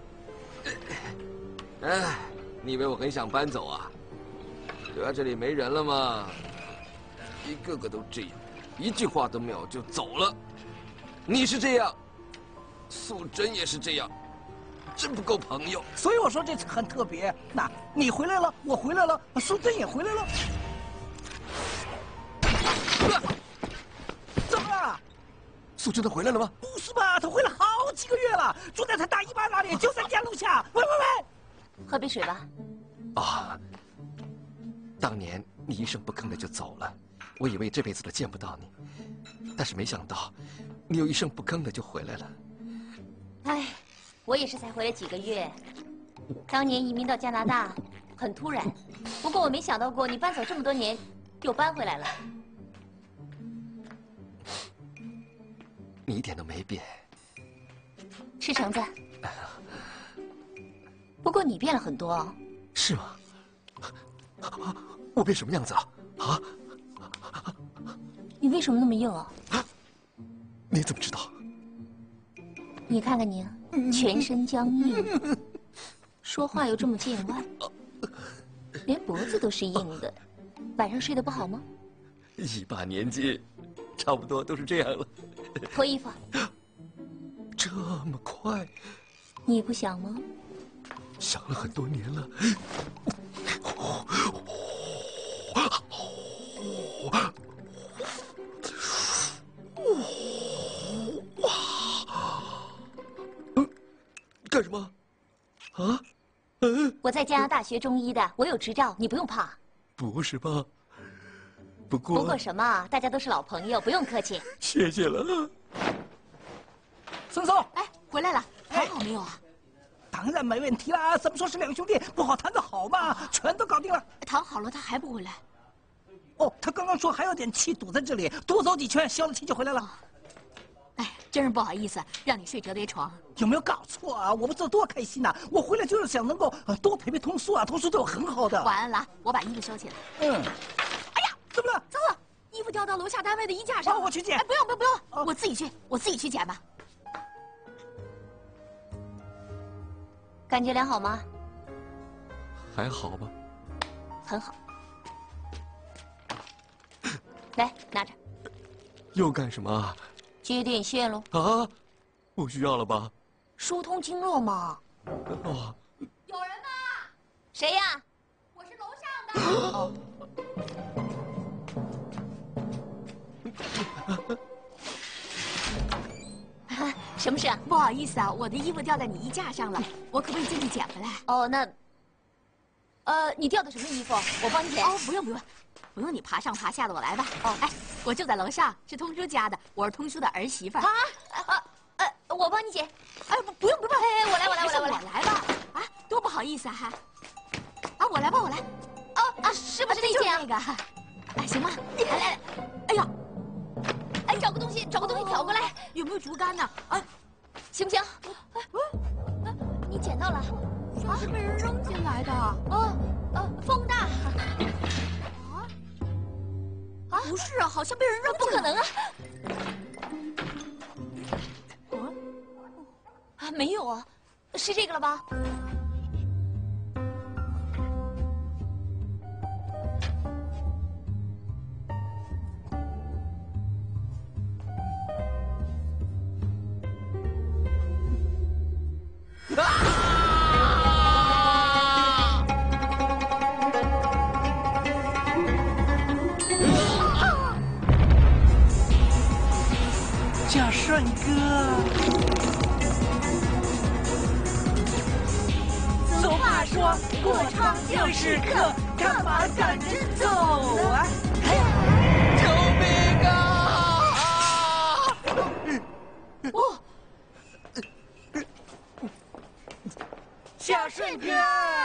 哎，你以为我很想搬走啊？对啊，这里没人了嘛，一个个都这样，一句话都没有就走了。你是这样，素贞也是这样，真不够朋友。 所以我说这次很特别。那你回来了，我回来了，素贞也回来了。怎么了？ 素贞她回来了吗？ 不是吧，她回来好几个月了，住在她大姨妈那里，就在家楼下。喂喂喂！ 喝杯水吧。 啊，当年你一声不吭的就走了，我以为这辈子都见不到你，但是没想到，你又一声不吭的就回来了。 哎，我也是才回来几个月，当年移民到加拿大，很突然。不过我没想到过你搬走这么多年，又搬回来了。 你一点都没变。 吃橙子。不过你变了很多哦。 是吗？我变什么样子了？啊？ 你为什么那么硬啊？ 你怎么知道？ 你看看你，全身僵硬，说话又这么见外，连脖子都是硬的。晚上睡得不好吗？ 一把年纪，差不多都是这样了。 脱衣服。 这么快？ 你不想吗？ 想了很多年了。干什么？啊？嗯？ 我在加拿大学中医的，我有执照，你不用怕。 不是吧？不过…… 不过什么？大家都是老朋友，不用客气。 谢谢了。 松松， 哎，回来了，谈好没有啊？ 当然没问题啦，怎么说是两兄弟，不好谈的好嘛，全都搞定了。 谈好了，他还不回来？ 哦，他刚刚说还有点气堵在这里，多走几圈，消了气就回来了。 哎，真是不好意思，让你睡折叠床。 有没有搞错啊？我不知道多开心呐！我回来就是想能够多陪陪通叔啊，通叔对我很好的。 晚安了，我把衣服收起来。 嗯。哎呀，怎么了？ 糟了，衣服掉到楼下单位的衣架上。 我去捡。 哎，不用不用不用，我自己去，我自己去捡吧。 感觉良好吗？ 还好吧。 很好。来，拿着。 又干什么？ 接电线喽。 啊，不需要了吧？ 疏通经络嘛。 哦。 有人吗？谁呀？我是楼上的。哦。什么事啊？ 不好意思啊，我的衣服掉在你衣架上了，我可不可以进去捡回来？ 哦，那，呃，你掉的什么衣服？我帮你捡。 哦，不用不用，不用你爬上爬下的，我来吧。哦，哎，我就在楼上，是通叔家的，我是通叔的儿媳妇。 啊啊呃，我帮你捡。 哎，不不用不用， 哎，我来我来我来我来我来吧。啊，多不好意思啊还。啊，我来吧我来。 哦啊，是不是那件啊？ 那个。哎，行吧，来来来，哎呀。 哎，找个东西，找个东西挑过来， 有没有竹竿呢？啊， 行不行？哎，你捡到了？ 啊，是被人扔进来的。 哦，呃，风大。 啊？啊，不是啊，好像被人扔进来。 不可能啊！啊，没有啊，是这个了吧？ 小顺哥，俗话说过窗就是客，干嘛赶着走啊？ 救命啊！ 哦，小顺哥，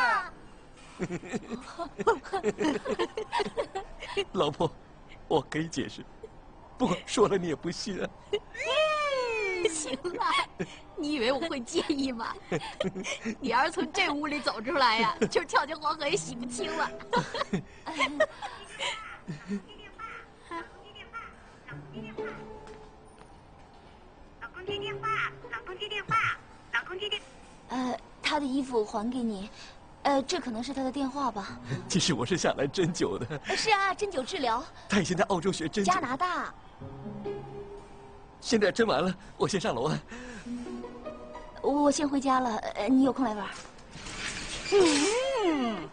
老婆，我可以解释，不过说了你也不信啊。 行了，你以为我会介意吗？你要是从这屋里走出来呀，就是跳进黄河也洗不清了。 老公接电话，老公接电话，老公接电。 呃，他的衣服还给你，呃，这可能是他的电话吧。 其实我是下来针灸的。 是啊，针灸治疗。 他以前在澳洲学针灸。 加拿大。 现在针完了，我先上楼啊。 我先回家了，呃，你有空来玩。 嗯，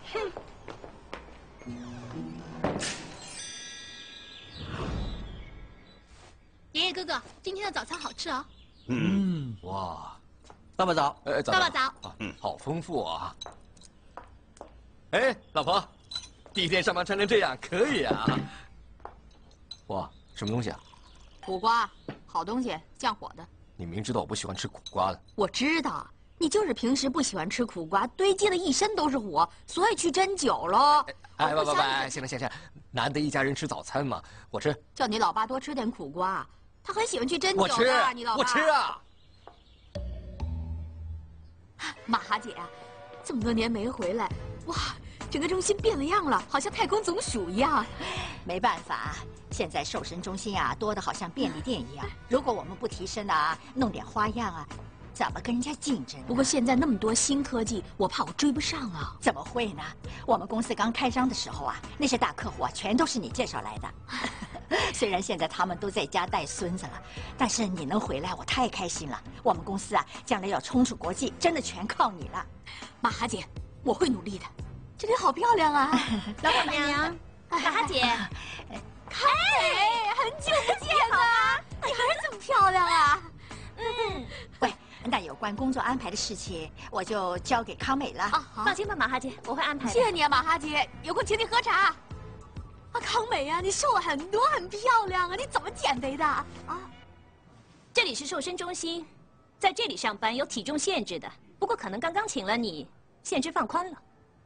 爷爷哥哥，今天的早餐好吃哦。 嗯，哇， 大把早， 哎， 大把早。 嗯，好丰富啊。 哎，老婆，第一天上班穿成这样可以啊！哇，什么东西啊？ 苦瓜，好东西，降火的。 你明知道我不喜欢吃苦瓜的。 我知道，你就是平时不喜欢吃苦瓜，堆积了一身都是火，所以去针灸喽。 哎，不不不，行了行了，难得一家人吃早餐嘛，我吃。 叫你老爸多吃点苦瓜，他很喜欢去针灸的。 我吃， 你老爸。 我吃啊。 马哈姐，这么多年没回来，哇！整个中心变了样了，好像太空总署一样。 没办法，现在瘦身中心啊多的好像便利店一样。如果我们不提升啊，弄点花样啊，怎么跟人家竞争？ 不过现在那么多新科技，我怕我追不上啊。 怎么会呢？我们公司刚开张的时候啊，那些大客户啊全都是你介绍来的。虽然现在他们都在家带孙子了，但是你能回来，我太开心了。我们公司啊，将来要冲出国际，真的全靠你了。 马哈姐，我会努力的。这里好漂亮啊！ 老板娘， 马哈姐， 康美，很久不见啊！你还是这么漂亮啊！ 嗯，喂，那有关工作安排的事情，我就交给康美了。啊， 放心吧，马哈姐，我会安排的。 谢谢你啊，马哈姐，有空请你喝茶。啊，康美啊，你瘦了很多，很漂亮啊！你怎么减肥的？啊， 这里是瘦身中心，在这里上班有体重限制的，不过可能刚刚请了你，限制放宽了。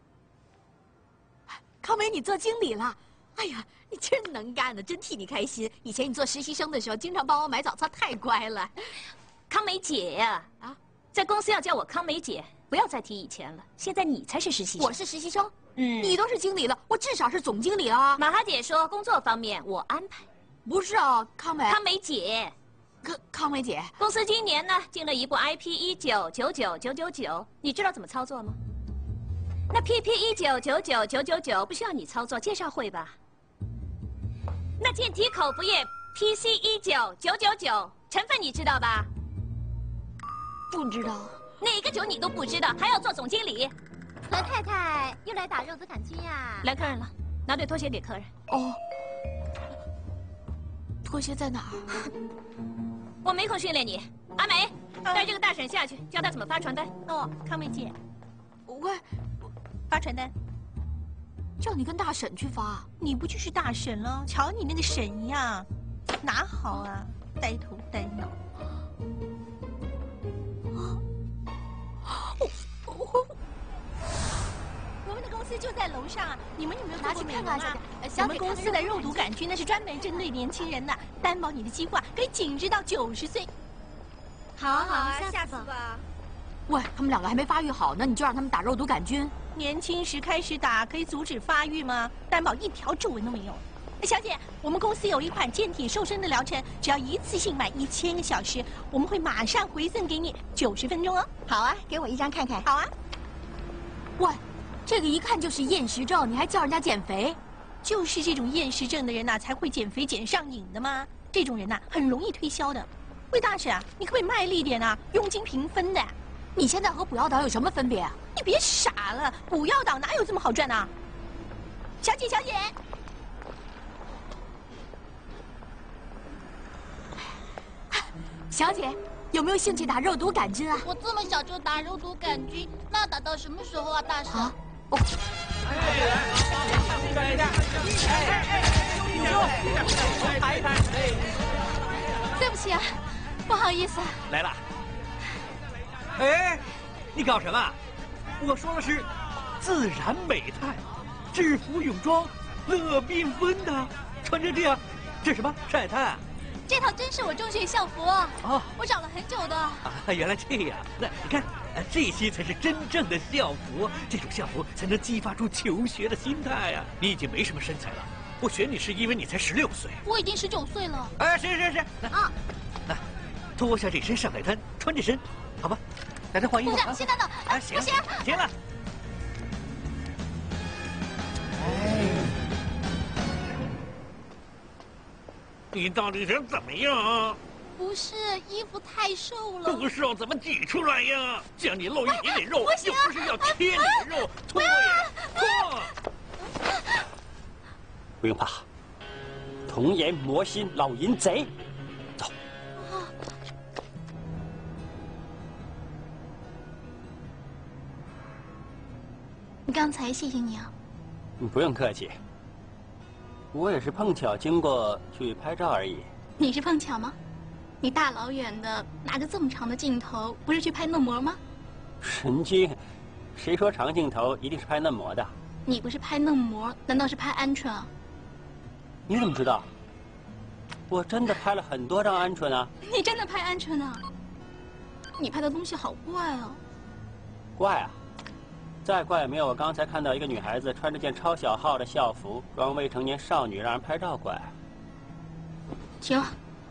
康美，你做经理了，哎呀，你真能干的，真替你开心。以前你做实习生的时候，经常帮我买早餐，太乖了。 康美姐呀，啊，在公司要叫我康美姐，不要再提以前了。现在你才是实习生， 我是实习生， 嗯， 你都是经理了，我至少是总经理啊。 马哈姐说工作方面我安排， 不是啊，康美， 康美姐， 康康美姐， 公司今年呢进了一部 I P 一九九九九九九，你知道怎么操作吗？那 P P 一九九九九九九不需要你操作，介绍会吧？那健体口服液 P C 一九九九九成分你知道吧？ 不知道。 哪个酒你都不知道，还要做总经理？ 何太太又来打肉子杆菌呀？ 来客人了，拿对拖鞋给客人。 哦，拖鞋在哪儿？ 我没空训练你，阿美，带这个大婶下去，教她怎么发传单。 哦，康美姐， 喂。 发传单， 叫你跟大婶去发， 你不就是大婶了？瞧你那个婶样，哪好啊，呆头呆脑。我们的公司就在楼上啊，你们有没有做过美容啊？我们公司的肉毒杆菌那是专门针对年轻人的，担保你的计划可以紧致到九十岁。 好啊好啊，下次吧。 喂，他们两个还没发育好呢，你就让他们打肉毒杆菌？ 年轻时开始打可以阻止发育吗？担保一条皱纹都没有。小姐，我们公司有一款健体瘦身的疗程，只要一次性买一千个小时，我们会马上回赠给你九十分钟哦。 好啊，给我一张看看。 好啊。 喂，这个一看就是厌食症，你还叫人家减肥？ 就是这种厌食症的人呐、啊，才会减肥减上瘾的嘛。这种人呐、啊，很容易推销的。魏大婶啊，你可不可以卖力点啊？佣金平分的。 你现在和补药岛有什么分别啊？ 你别傻了，补药岛哪有这么好赚啊？小姐，小姐， 小姐，有没有兴趣打肉毒杆菌啊？ 我这么小就打肉毒杆菌，那打到什么时候啊，大婶？啊， 哦。 转一下，哎哎哎，抬一抬， 对不起啊，不好意思。 来了。哎，你搞什么？我说的是自然美态，制服泳装，乐缤纷的，穿成这样，这什么晒太？ 这套真是我中学校服啊！ 哦， 我找了很久的。啊， 原来这样。那你看，这些才是真正的校服，这种校服才能激发出求学的心态呀。你已经没什么身材了，我选你是因为你才十六岁。 我已经十九岁了。 哎，是是是。 啊， 来，脱下这身上海滩，穿这身，好吧？大家换衣服。 不是，先等等。 啊，行， 不行， 行了。哎，你到底想怎么样？ 不是，衣服太瘦了。 不瘦怎么挤出来呀？像你露一点点肉， 不行， 又不是要切你的肉，脱呀，脱！ 不用怕，童颜魔心老淫贼，走。 你刚才谢谢你啊。 你不用客气，我也是碰巧经过去拍照而已。 你是碰巧吗？你大老远的拿着这么长的镜头，不是去拍嫩模吗？ 神经，谁说长镜头一定是拍嫩模的？ 你不是拍嫩模，难道是拍鹌鹑啊？ 你怎么知道？我真的拍了很多张鹌鹑啊！ 你真的拍鹌鹑啊？你拍的东西好怪哦。 怪啊！再怪也没有我刚才看到一个女孩子穿着件超小号的校服，装未成年少女让人拍照怪。 行了，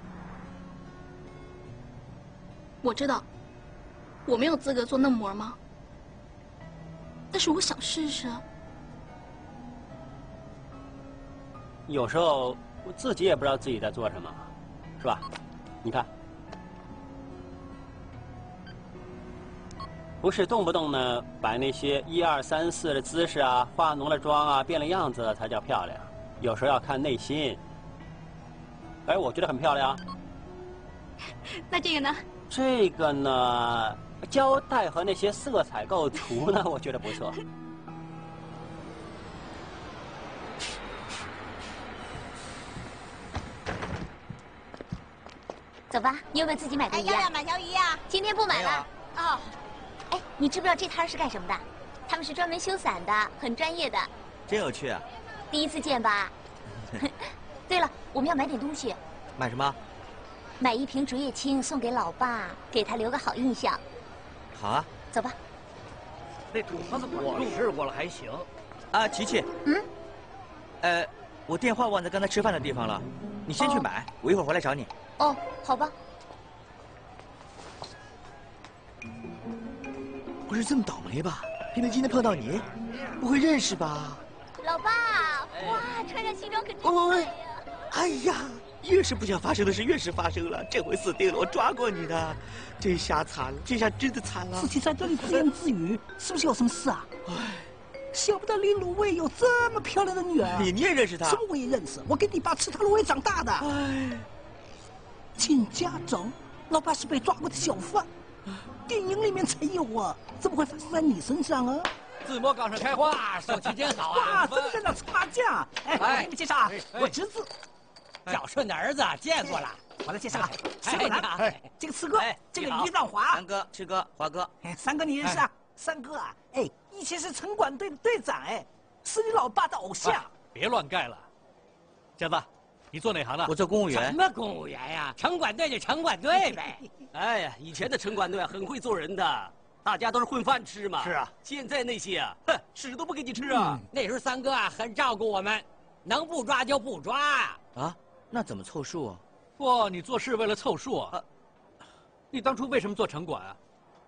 我知道我没有资格做嫩模吗？但是我想试试。 有时候我自己也不知道自己在做什么，是吧？你看，不是动不动呢摆那些一二三四的姿势啊，化浓了妆啊，变了样子才叫漂亮。有时候要看内心。哎，我觉得很漂亮。 那这个呢？ 这个呢，胶带和那些色彩构图呢，我觉得不错。 走吧，你有没有自己买的鱼要不啊？ 要买条鱼呀？ 今天不买了。 哦， 哎，你知不知道这摊是干什么的？他们是专门修伞的，很专业的。 真有趣啊！ 第一次见吧？对了，我们要买点东西， 买什么？ 买一瓶竹叶青送给老爸，给他留个好印象。 好啊， 走吧。 那煮子我试过了，还行。 啊，琪琪。 嗯。 呃，我电话忘在刚才吃饭的地方了，你先去买，我一会儿回来找你。 哦，好吧。 不是这么倒霉吧？偏偏今天碰到你，不会认识吧？ 老爸，哇，穿上西装可真喂呀！ 哎呀，越是不想发生的事，越是发生了。这回死定了，我抓过你的，这下惨了，这下真的惨了。 自己在这里自言自语，是不是有什么事啊？唉，想不到李鲁卫有这么漂亮的女儿。 你你也认识她？ 什么我也认识，我跟你爸吃他芦苇长大的。唉，请家长，老爸是被抓过的小贩，电影里面才有啊，怎么会发生在你身上啊？ 自摸杠上开花，手气真好啊！ 哇，怎么在那擦架？哎，我给你们介绍啊，我侄子， 小顺的儿子见过了。 我来介绍，石果男，这个赤哥，这个李让华， 三哥、赤哥、华哥， 哎，三哥你认识啊？三哥啊，哎，以前是城管队的队长，哎，是你老爸的偶像。 别乱盖了，小子，你做哪行的？ 我做公务员。 什么公务员呀？城管队就城管队呗。 哎呀，以前的城管队很会做人的。大家都是混饭吃嘛。 是啊， 现在那些啊，哼，屎都不给你吃啊。 那时候三哥啊，很照顾我们，能不抓就不抓啊。 啊，那怎么凑数啊？ 哇，你做事为了凑数啊？你当初为什么做城管啊？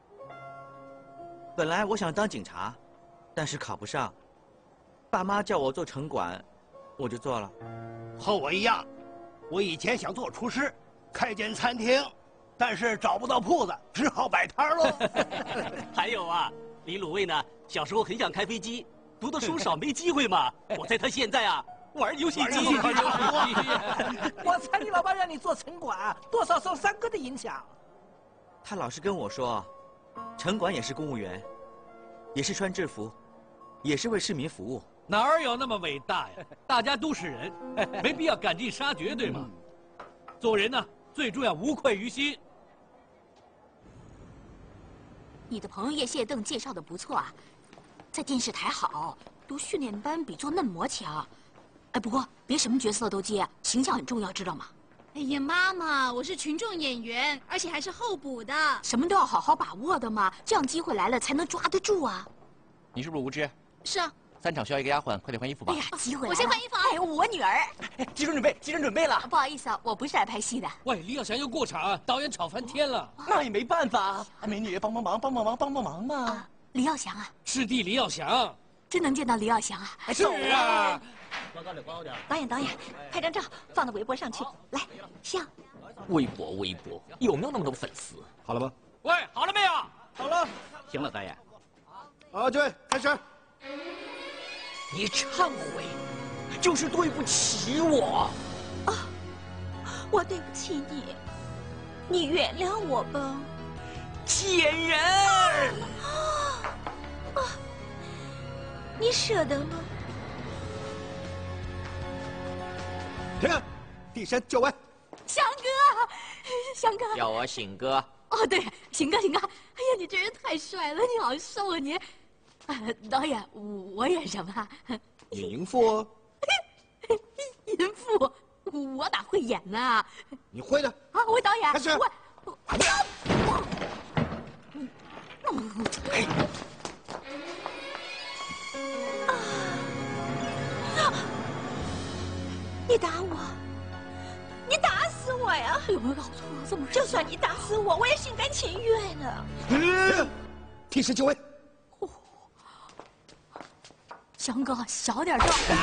本来我想当警察，但是考不上，爸妈叫我做城管，我就做了。 和我一样，我以前想做厨师，开间餐厅。但是找不到铺子，只好摆摊喽。 还有啊，李鲁卫呢，小时候很想开飞机，读的书少没机会嘛。我猜他现在啊，玩游戏机。 我猜你老爸让你做城管，多少受三哥的影响。 他老是跟我说，城管也是公务员，也是穿制服，也是为市民服务。 哪儿有那么伟大呀？大家都是人，没必要赶尽杀绝，对吗？做人呢，最重要无愧于心。 你的朋友叶谢邓介绍的不错啊，在电视台好，读训练班比做嫩模强。哎，不过别什么角色都接，形象很重要，知道吗？ 哎呀，妈妈，我是群众演员，而且还是候补的， 什么都要好好把握的嘛，这样机会来了才能抓得住啊。 你是不是无知？ 是啊。 三场需要一个丫鬟，快点换衣服吧。 哎呀，机会来了！ 我先换衣服啊！ 哎，我女儿， 集中准备，集中准备了。 不好意思啊，我不是来拍戏的。 喂，李耀祥又过场，导演吵翻天了。 那也没办法，美女帮帮忙，帮帮忙，帮帮忙嘛。 啊，李耀祥啊， 师弟李耀祥， 真能见到李耀祥啊！ 是啊。 高高点，高点。 导演，导演，拍张照放到微博上去，来，像。 微博，微博，有没有那么多粉丝？ 好了吗？ 喂，好了没有？ 好了。 行了，导演。 好，各位开始。 你忏悔，就是对不起我。 啊，我对不起你，你原谅我吧。 贱人！ 啊啊！ 你舍得吗？ 停！替身就位。 翔哥，翔哥， 叫我醒哥。 哦，对，行哥，行哥，哎呀，你这人太帅了，你好瘦啊你！啊，导演，我演什么？ 演淫妇。 淫妇，我哪会演呢？ 你会的。 啊，我导演。 开始。 我。你打我！ 你打死我呀！ 有没有搞错？怎么？ 就算你打死我，我也心甘情愿的。 嗯，替身就位。 翔哥，小点声。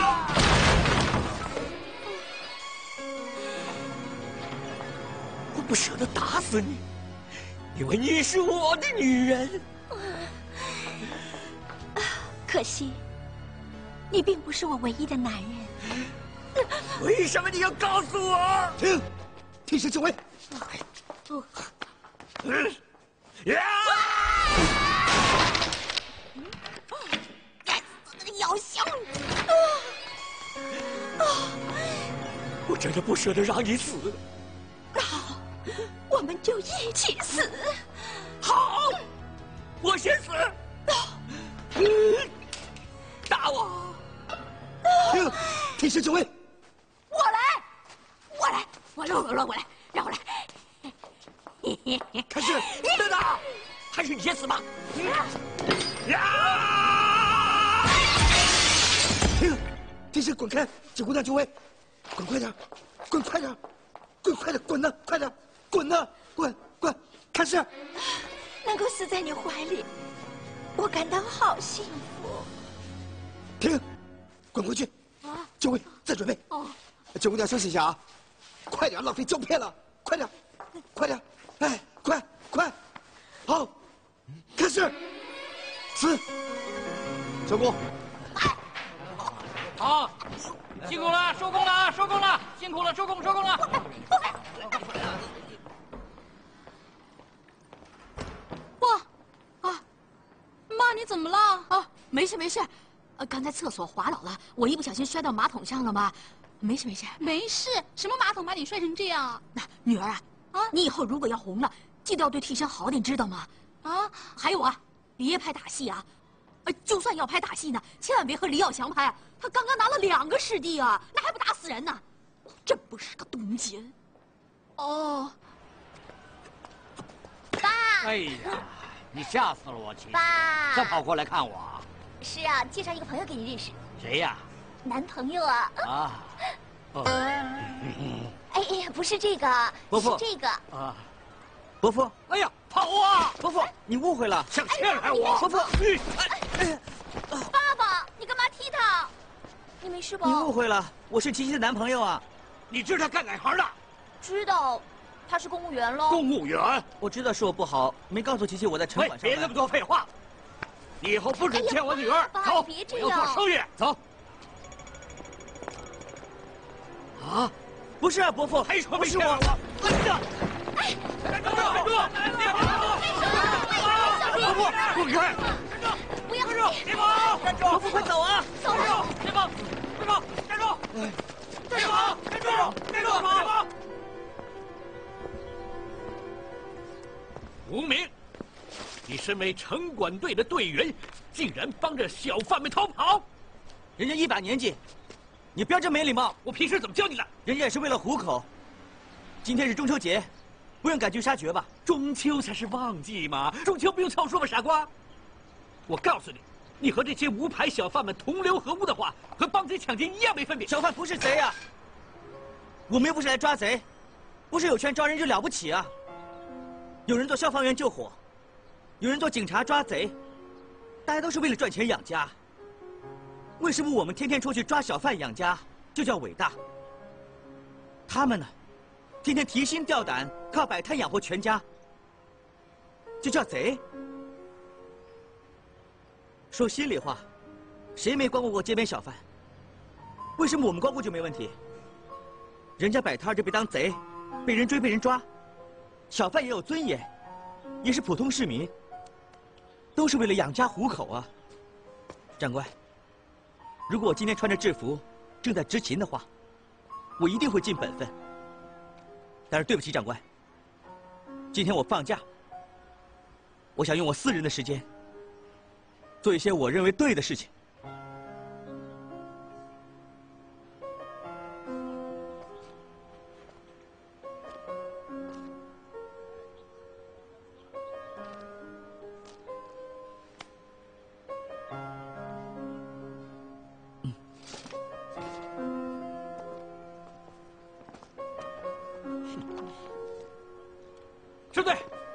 我不舍得打死你，因为你是我的女人。 可惜，你并不是我唯一的男人。 为什么你要告诉我？ 停！替身就位。 嗯呀！ 该死的妖精！ 我真的不舍得让你死。 好，我们就一起死。 好，我先死。打我！ 停！替身就位。 我来，我来，我来，我来，我来，让我来。 开始， 别打！还是你先死吧。呀！ 停！替身滚开！九姑娘就位，滚快点，滚快点，滚快点，滚呢，快点，滚呢，滚滚！开始。 能够死在你怀里，我感到好幸福。 停！滚回去。啊！就位，再准备。哦。九姑娘休息一下啊，快点，浪费胶片了，快点，快点，哎，快快，好，开始，死，小姑， 好，辛苦了，收工了啊，收工了，辛苦了，收工收工了。 哇，啊，妈，你怎么了？啊，没事没事，呃，刚才厕所滑倒了，我一不小心摔到马桶上了嘛。没事没事没事，什么马桶把你摔成这样？ 那女儿啊，啊，你以后如果要红了，记得要对替身好点，知道吗？啊，还有啊，别拍打戏啊，呃，就算要拍打戏呢，千万别和李耀祥拍，他刚刚拿了两个视帝啊，那还不打死人呢？真不是个东西。 哦， 爸。 哎呀，你吓死了我，亲。 爸。 再跑过来看我啊？ 是啊，介绍一个朋友给你认识。 谁呀？ 男朋友啊。 啊。哦。 哎哎，不是这个， 伯父是这个。 啊。伯父。 哎呀，跑啊！ 伯父，你误会了， 想陷害我。 伯父。 哎爸爸，你干嘛踢他？你没事吧？ 你误会了，我是琪琪的男朋友啊。 你知道他干哪行的？ 知道，他是公务员喽。 公务员？ 我知道是我不好，没告诉琪琪我在城管上班。 别那么多废话，你以后不准见我女儿。 哎、 走， 别这样，我要做生意。走。啊， 不是啊，伯父， 还说没是我。 哎呀！ 哎， 站住！站住！ 别跑！ 伯父，滚开！ 站住！不要！ 站住！别跑！ 站住！伯父，快走啊！ 走！ 别跑！别跑！站住！别跑！站住！别跑！别跑！无名，你身为城管队的队员，竟然帮着小贩们逃跑！ 人家一把年纪。你不要这没礼貌！ 我平时怎么教你的？ 人家也是为了糊口。今天是中秋节，不用赶尽杀绝吧？ 中秋才是旺季嘛，中秋不用凑数吧，傻瓜！我告诉你，你和这些无牌小贩们同流合污的话，和帮贼抢劫一样没分别。 小贩不是贼啊！我们又不是来抓贼，不是有权抓人就了不起啊！有人做消防员救火，有人做警察抓贼，大家都是为了赚钱养家。为什么我们天天出去抓小贩养家就叫伟大？他们呢，天天提心吊胆，靠摆摊养活全家，就叫贼？说心里话，谁没光顾过街边小贩？为什么我们光顾就没问题？人家摆摊就被当贼，被人追被人抓，小贩也有尊严，也是普通市民，都是为了养家糊口啊！长官。 如果我今天穿着制服正在执勤的话，我一定会尽本分。但是对不起，长官，今天我放假，我想用我私人的时间做一些我认为对的事情。 支队。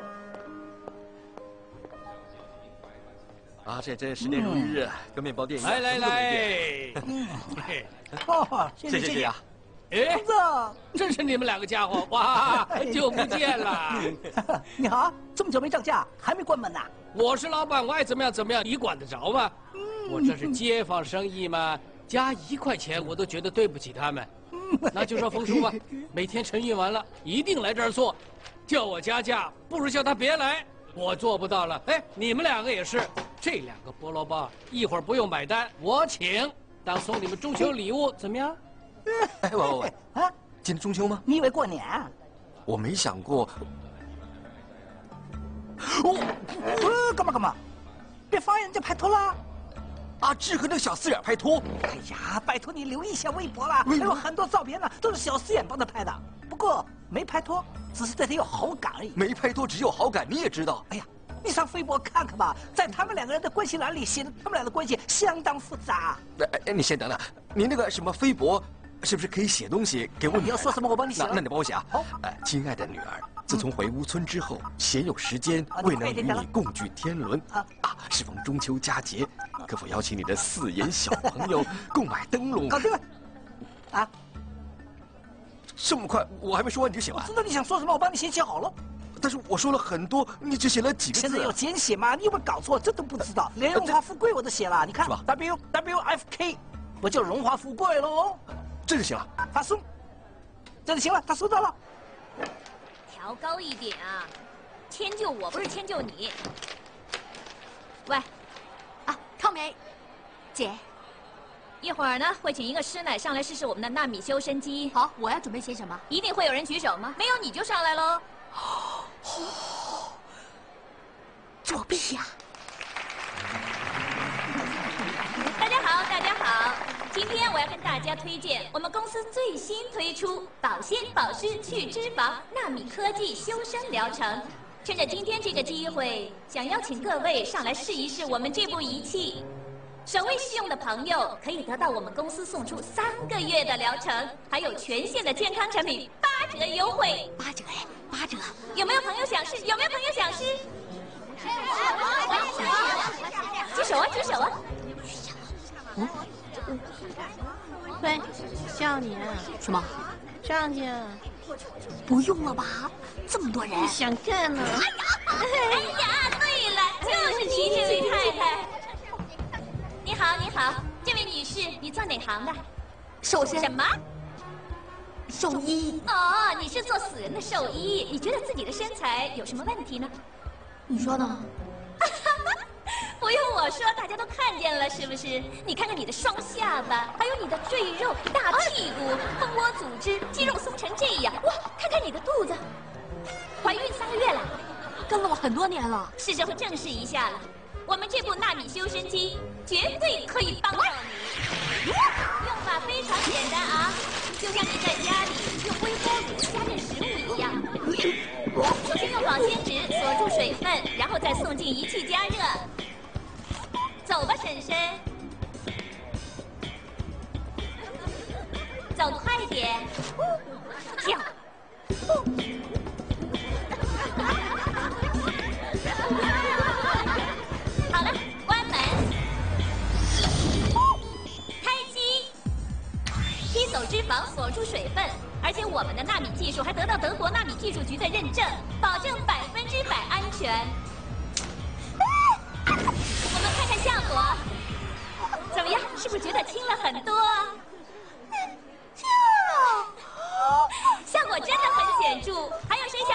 啊，这真是年如一日，跟面包店一样。 来来来， 嗯，哦，谢谢谢谢啊。 哎，真是你们两个家伙，哇，很久不见了。 你好，这么久没涨价，还没关门呢。 我是老板，我爱怎么样怎么样，你管得着吗？我这是街坊生意嘛，加一块钱我都觉得对不起他们。那就说冯叔吧，每天晨运完了一定来这儿做，叫我加价，不如叫他别来，我做不到了。哎，你们两个也是，这两个菠萝包一会儿不用买单，我请，当送你们中秋礼物，怎么样？ 哎，喂喂喂，啊，今天中秋吗？ 你以为过年啊？ 我没想过。 哦，呃，干嘛干嘛？别妨碍人家拍拖了。 阿志和那个小四眼拍拖。 哎呀，拜托你留意一下微博啦，还有很多照片呢，都是小四眼帮他拍的。不过没拍拖，只是对他有好感而已。 没拍拖只有好感，你也知道。 哎呀，你上微博看看吧，在他们两个人的关系栏里写的，他们俩的关系相当复杂。 哎哎，你先等等，你那个什么微博，是不是可以写东西给我？ 你要说什么，我帮你写。 那那你帮我写啊。好。哎，亲爱的女儿，自从回屋村之后，鲜有时间未能与你共聚天伦啊啊！适逢中秋佳节，可否邀请你的四眼小朋友购买灯笼？ 搞定了。啊？ 这么快，我还没说完你就写完？ 我知道你想说什么，我帮你写写好了。 但是我说了很多，你只写了几个字。 现在有简写吗？你有没有搞错？这都不知道，连荣华富贵我都写了。你看 ，W W F K， 不就荣华富贵喽？ 这就行了。 发送，这就行了，他收到了。 调高一点啊，迁就我不是迁就你。喂， 啊，康美，姐， 一会儿呢会请一个师奶上来试试我们的纳米修身机。 好，我要准备些什么？ 一定会有人举手吗？没有你就上来喽。 哦，作弊呀！ 大家好，大家好，今天我要跟大家推荐我们公司最新推出保鲜保湿去脂肪纳米科技修身疗程。趁着今天这个机会，想邀请各位上来试一试我们这部仪器。首位试用的朋友可以得到我们公司送出三个月的疗程，还有全线的健康产品八折优惠。 八折哎，八折！ 有没有朋友想试？有没有朋友想试？举手啊，举手啊！ 嗯，喂，叫你啊。 什么？ 上去啊。 不用了吧？这么多人。 想看呢。 哎呀，对了，就是你这位太太。你好，你好，这位女士，你做哪行的？ 瘦身。 什么？ 兽医。 哦，你是做死人的兽医，你觉得自己的身材有什么问题呢？ 你说呢？ 不用我说，大家都看见了，是不是？你看看你的双下巴，还有你的赘肉、大屁股、蜂窝组织、肌肉松成这样，哇！看看你的肚子，怀孕三个月了， 跟了我很多年了， 是时候正视一下了。我们这部纳米修身机绝对可以帮到你，用法非常简单啊，就像你在家里用微波炉加热食物一样。首先用保鲜纸锁住水分，然后再送进仪器加热。走吧，婶婶，走快点，跳。好了，关门，开机，踢走脂肪，锁住水分。而且我们的纳米技术还得到德国纳米技术局的认证，保证百分之百安全。我们看看效果，怎么样？是不是觉得轻了很多？轻了，效果真的很显著。还有谁想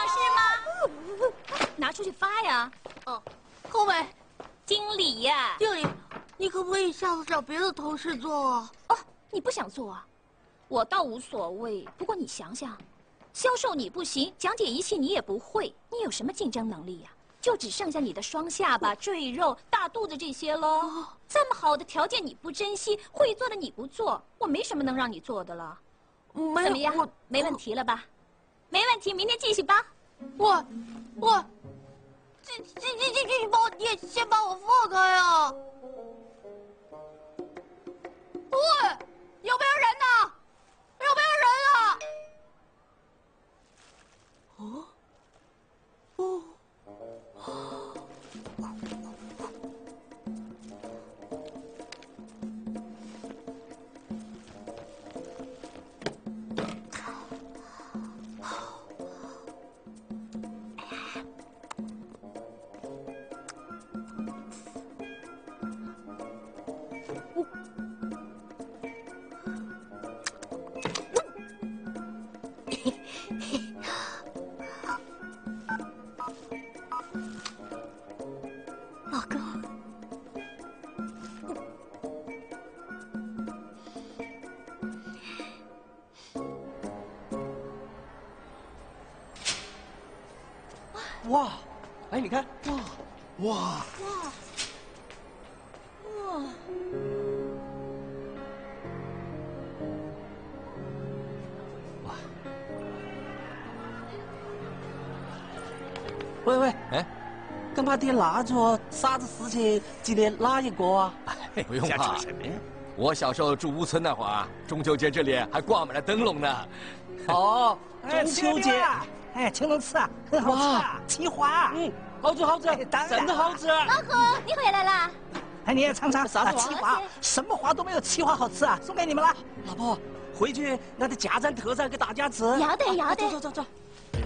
试吗？拿出去发呀！ 哦，后尾， 经理呀， 经理， 你可不可以下次找别的同事做啊？ 哦，你不想做啊？我倒无所谓。不过你想想，销售你不行，讲解仪器你也不会，你有什么竞争能力呀？就只剩下你的双下巴、赘肉、大肚子这些喽。这么好的条件你不珍惜，会做的你不做，我没什么能让你做的了。 没怎么样？没问题了吧？没问题，明天继续吧。 我我，这这这这这，你把我你也先把我放开啊！喂，有没有人呢？有没有人啊？哦，哦。 老公， 哇，哎，你看，哇，哇， 哇，哇， 喂喂， 哎，干嘛点蜡烛？啥子事情？今天哪一个啊？ 不用怕， 什么呀？ 我小时候住乌村那会儿，中秋节这里还挂满了灯笼呢。 哦， 中秋节， 哎，请侬吃啊，很好吃啊，奇花， 嗯，好吃好吃，真的好吃。 老公，你回来啦？ 哎，你也尝尝啥子奇花，什么花都没有奇花好吃啊，送给你们了。 老婆，回去拿点家产特产给大家吃。 要得要得， 走走走走。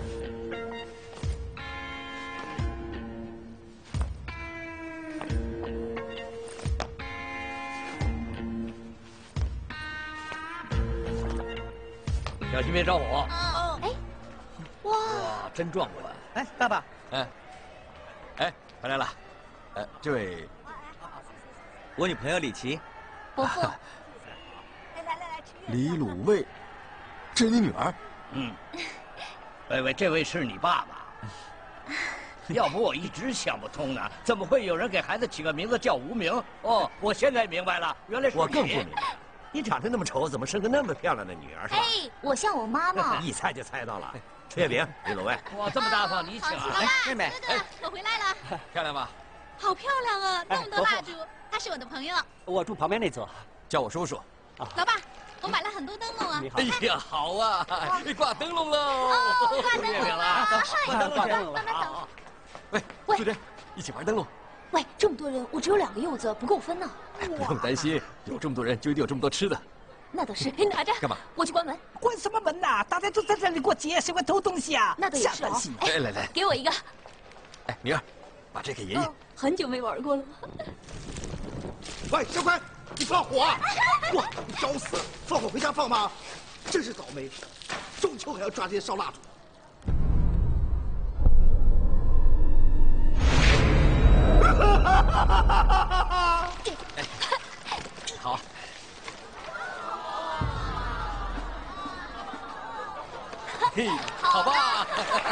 小心别着火！ 哦，哎，哇， 哇，真壮观！ 哎，爸爸， 哎，哎，回来了。呃，这位， 我女朋友李琦。 伯父。来来来来，李鲁卫，这是你女儿？ 嗯。喂喂，这位是你爸爸？要不我一直想不通呢，怎么会有人给孩子起个名字叫无名？哦，我现在明白了，原来是你。 我更不明白。你长得那么丑，怎么生个那么漂亮的女儿？是吧？ 哎，我像我妈妈。 一猜就猜到了。吃月饼，李鲁卫。 哇，这么大方，你请啊！ 哎， 妹妹， 对对，我回来了。 漂亮吧？ 好漂亮啊！那么多蜡烛，他是我的朋友。 我住旁边那座， 叫我叔叔。 老爸，我买了很多灯笼啊！ 哎呀，好啊，挂灯笼喽！ 哦，挂灯笼了， 挂灯笼了，慢慢走。 喂，素贞，一起玩灯笼。 喂，这么多人，我只有两个柚子，不够分呢。 哎，不用担心，有这么多人就一定有这么多吃的。 那倒是，你拿着。 干嘛？ 我去关门。 关什么门呐？大家都在这里过节，谁会偷东西啊？ 那倒也是哦。 哎，来来， 给我一个。 哎，女儿，把这给爷爷。 很久没玩过了。 喂，小乖，你放火啊！哇，你找死！放火回家放吗？真是倒霉，中秋还要抓这些烧蜡烛。 哎，好。嘿，好吧。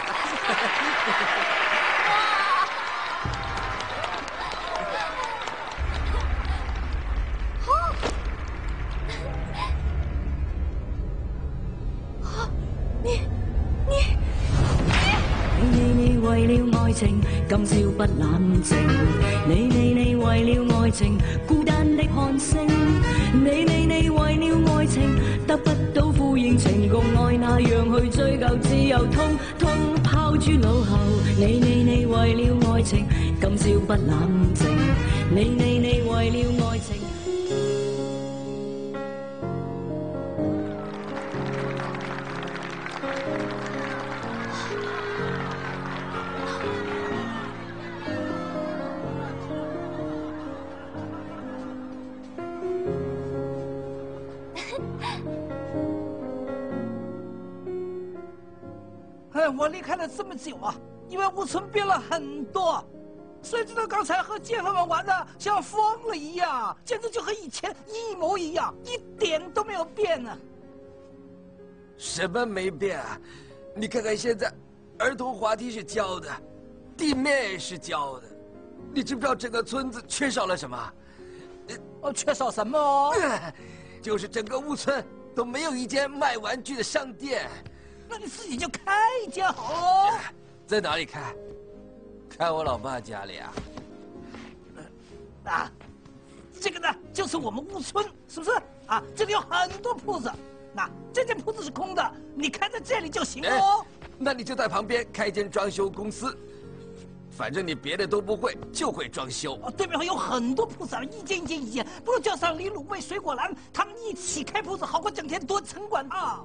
你你你你為了愛情，今宵不冷靜。你你你為了愛情，孤單的看星。你你你為了愛情，得不到呼應，情共愛那樣去追究，只有通通拋諸腦後。你你你為了愛情，今宵不冷靜。你你你為了愛情。 哎，我离开了这么久啊，因为乌村变了很多。 谁知道刚才和街坊们玩的像疯了一样，简直就和以前一模一样，一点都没有变呢。 什么没变啊？你看看现在，儿童滑梯是胶的，地面也是胶的，你知不知道整个村子缺少了什么？ 哦，缺少什么？ 就是整个乌村都没有一间卖玩具的商店。 那你自己就开一间好了。 在哪里开？开我老爸家里啊。 啊，这个呢，就是我们乌村，是不是？啊，这里有很多铺子。那这间铺子是空的，你开在这里就行哦。 那你就在旁边开一间装修公司。反正你别的都不会，就会装修。 哦，对面还有很多铺子，一间一间一间，不如叫上李鲁卫、水果篮，他们一起开铺子，好过整天多城管啊。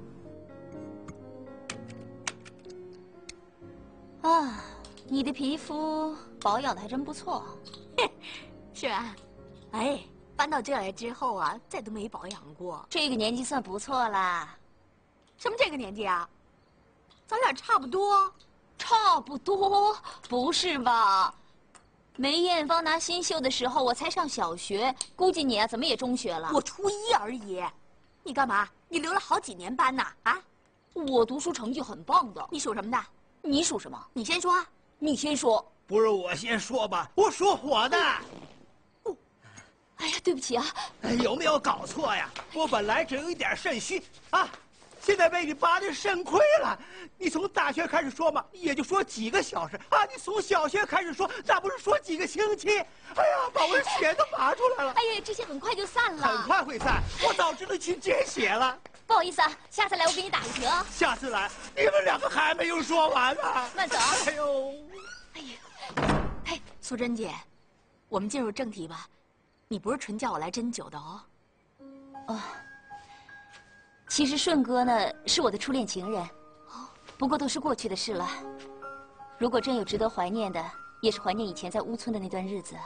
啊，你的皮肤保养的还真不错。 是啊，哎，搬到这来之后啊，再都没保养过。 这个年纪算不错啦。 什么这个年纪啊？咱俩差不多。 差不多？不是吧？梅艳芳拿新秀的时候，我才上小学，估计你啊，怎么也中学了？ 我初一而已。你干嘛？你留了好几年班呢？啊？ 我读书成绩很棒的。 你属什么的？ 你属什么？ 你先说。 你先说。 不是我先说吧？我属火的。 哦，哎呀，对不起啊。 有没有搞错呀？我本来只有一点肾虚啊。现在被你拔的肾亏了，你从大学开始说嘛，也就说几个小时啊！你从小学开始说，那不是说几个星期？哎呀，把我的血都拔出来了！ 哎呀，这些很快就散了。 很快会散，我早知道去捐血了。 不好意思啊，下次来我给你打个折。 下次来，你们两个还没有说完呢。 慢走。 哎呦， 哎呀，嘿，素贞姐，我们进入正题吧。你不是纯叫我来针灸的哦。 哦。其实顺哥呢是我的初恋情人，不过都是过去的事了。如果真有值得怀念的，也是怀念以前在乌村的那段日子。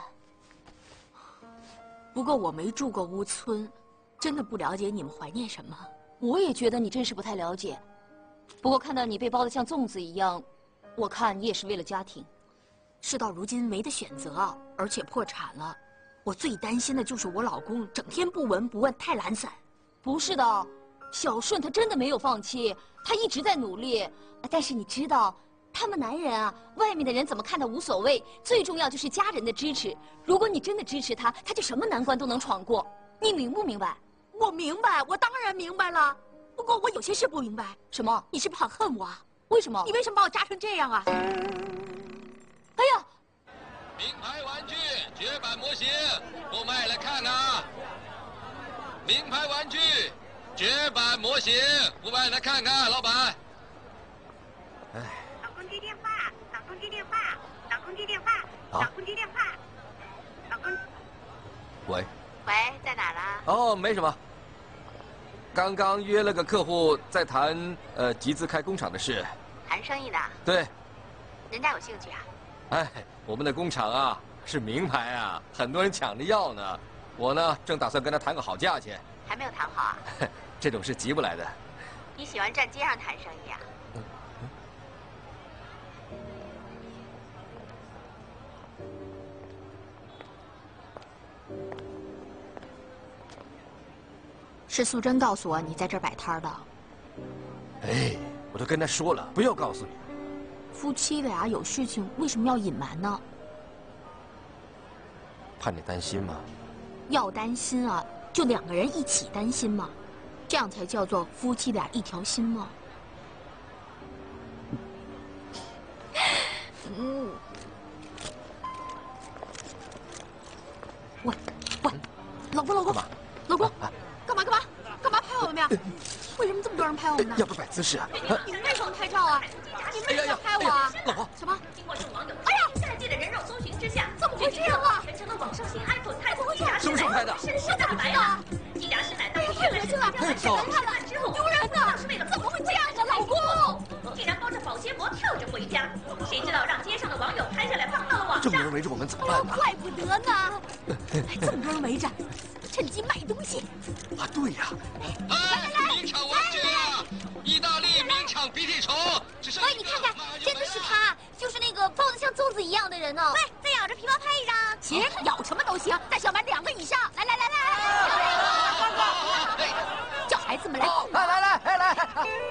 不过我没住过乌村，真的不了解你们怀念什么。 我也觉得你真是不太了解。不过看到你被包得像粽子一样，我看你也是为了家庭。 事到如今没得选择，而且破产了。我最担心的就是我老公整天不闻不问，太懒散。 不是的。小顺他真的没有放弃，他一直在努力。但是你知道，他们男人啊，外面的人怎么看他无所谓，最重要就是家人的支持。如果你真的支持他，他就什么难关都能闯过。你明不明白？ 我明白，我当然明白了。不过我有些事不明白。 什么？ 你是不是很恨我啊？ 为什么？ 你为什么把我扎成这样啊？哎呀！ 名牌玩具绝版模型不卖来看啊！名牌玩具。绝版模型，不卖来看看，老板。 哎，老公接电话，老公接电话，老公接电话，老公接电话，老公。 喂。 喂，在哪了？ 哦，没什么。刚刚约了个客户在谈呃集资开工厂的事。 谈生意的。 对。 人家有兴趣啊？ 哎，我们的工厂啊是名牌啊，很多人抢着要呢。我呢正打算跟他谈个好价钱。 还没有谈好啊？ 这种事急不来的。 你喜欢站街上谈生意啊？嗯嗯、是素贞告诉我你在这儿摆摊的。 哎，我都跟他说了，不要告诉你。 夫妻俩有事情为什么要隐瞒呢？ 怕你担心吗？ 要担心啊，就两个人一起担心嘛。这样才叫做夫妻俩一条心吗？嗯。喂喂，老公老公，老公，干嘛干嘛干嘛拍我们呀？为什么这么多人拍我们呢？ 要不摆姿势啊？ 你们为什么拍照啊？你们为什么要拍我啊？ 老婆， 什么？ 经过众网友哎呀赛季的人肉搜寻之下， 怎么会这样啊？ 全成了网上型 iPhone 太空机甲什么时候拍的？ 深深大白啊！机甲师奶大约太恶心了！ 太难看了， 之后丢人呐！ 是为了怎么会这样的，老公？ 竟然包着保鲜膜跳着回家，谁知道让街上的网友拍下来放到了网上。 这么多人围着我们怎么办呢？ 怪不得呢！这么多人围着，趁机卖东西。 啊，对呀！ 来来来， 名厂玩具啊！意大利名场鼻涕虫，只剩。 喂，你看看，真的是他，就是那个包的像粽子一样的人哦。 喂，再咬着皮包拍一张。 行，咬什么都行，但是要买两个以上。来来来来来，叫孩子们来。 来来来来来。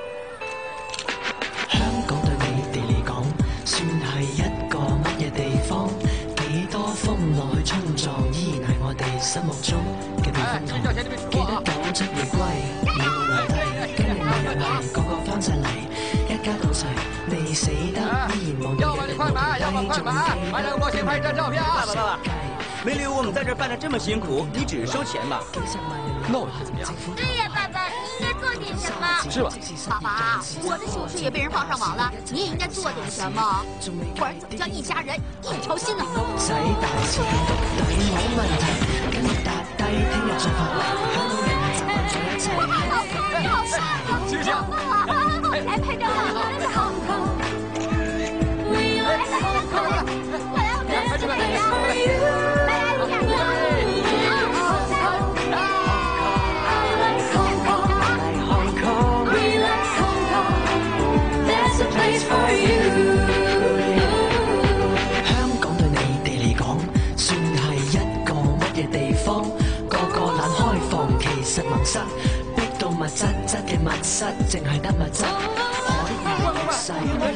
香港對你哋嚟講，算係一個乜嘢地方？幾多風浪去衝撞，依賴我哋心目中嘅避風塘。記得九七回歸，你冇留低，跟你冇入係個個翻晒嚟，一家到齊，未死得依然望到日日無停低，仲記得我先拍張照片啊！爸爸， 没留我们在这儿办的这么辛苦，你只收钱吧？ 那我会怎么样？ 对呀，爸爸，你应该做点什么。 是吧？ 爸爸，我的糗事也被人放上网了，你也應該做點什麼，不然怎麼叫一家人一條心呢？ 使大錢到底冇問題，跟住搭低，聽日再發圍，香港人習慣咗一齊。 你好帥啊！ 行不行？ 來拍照吧，真的好。來來來來，過來，過來，我們來這邊呀！來來，你看。 香港對你哋嚟講，算係一個乜嘢地方？個個懶開放，其實迷失，逼到密質質嘅密室，淨係得物質。海越細，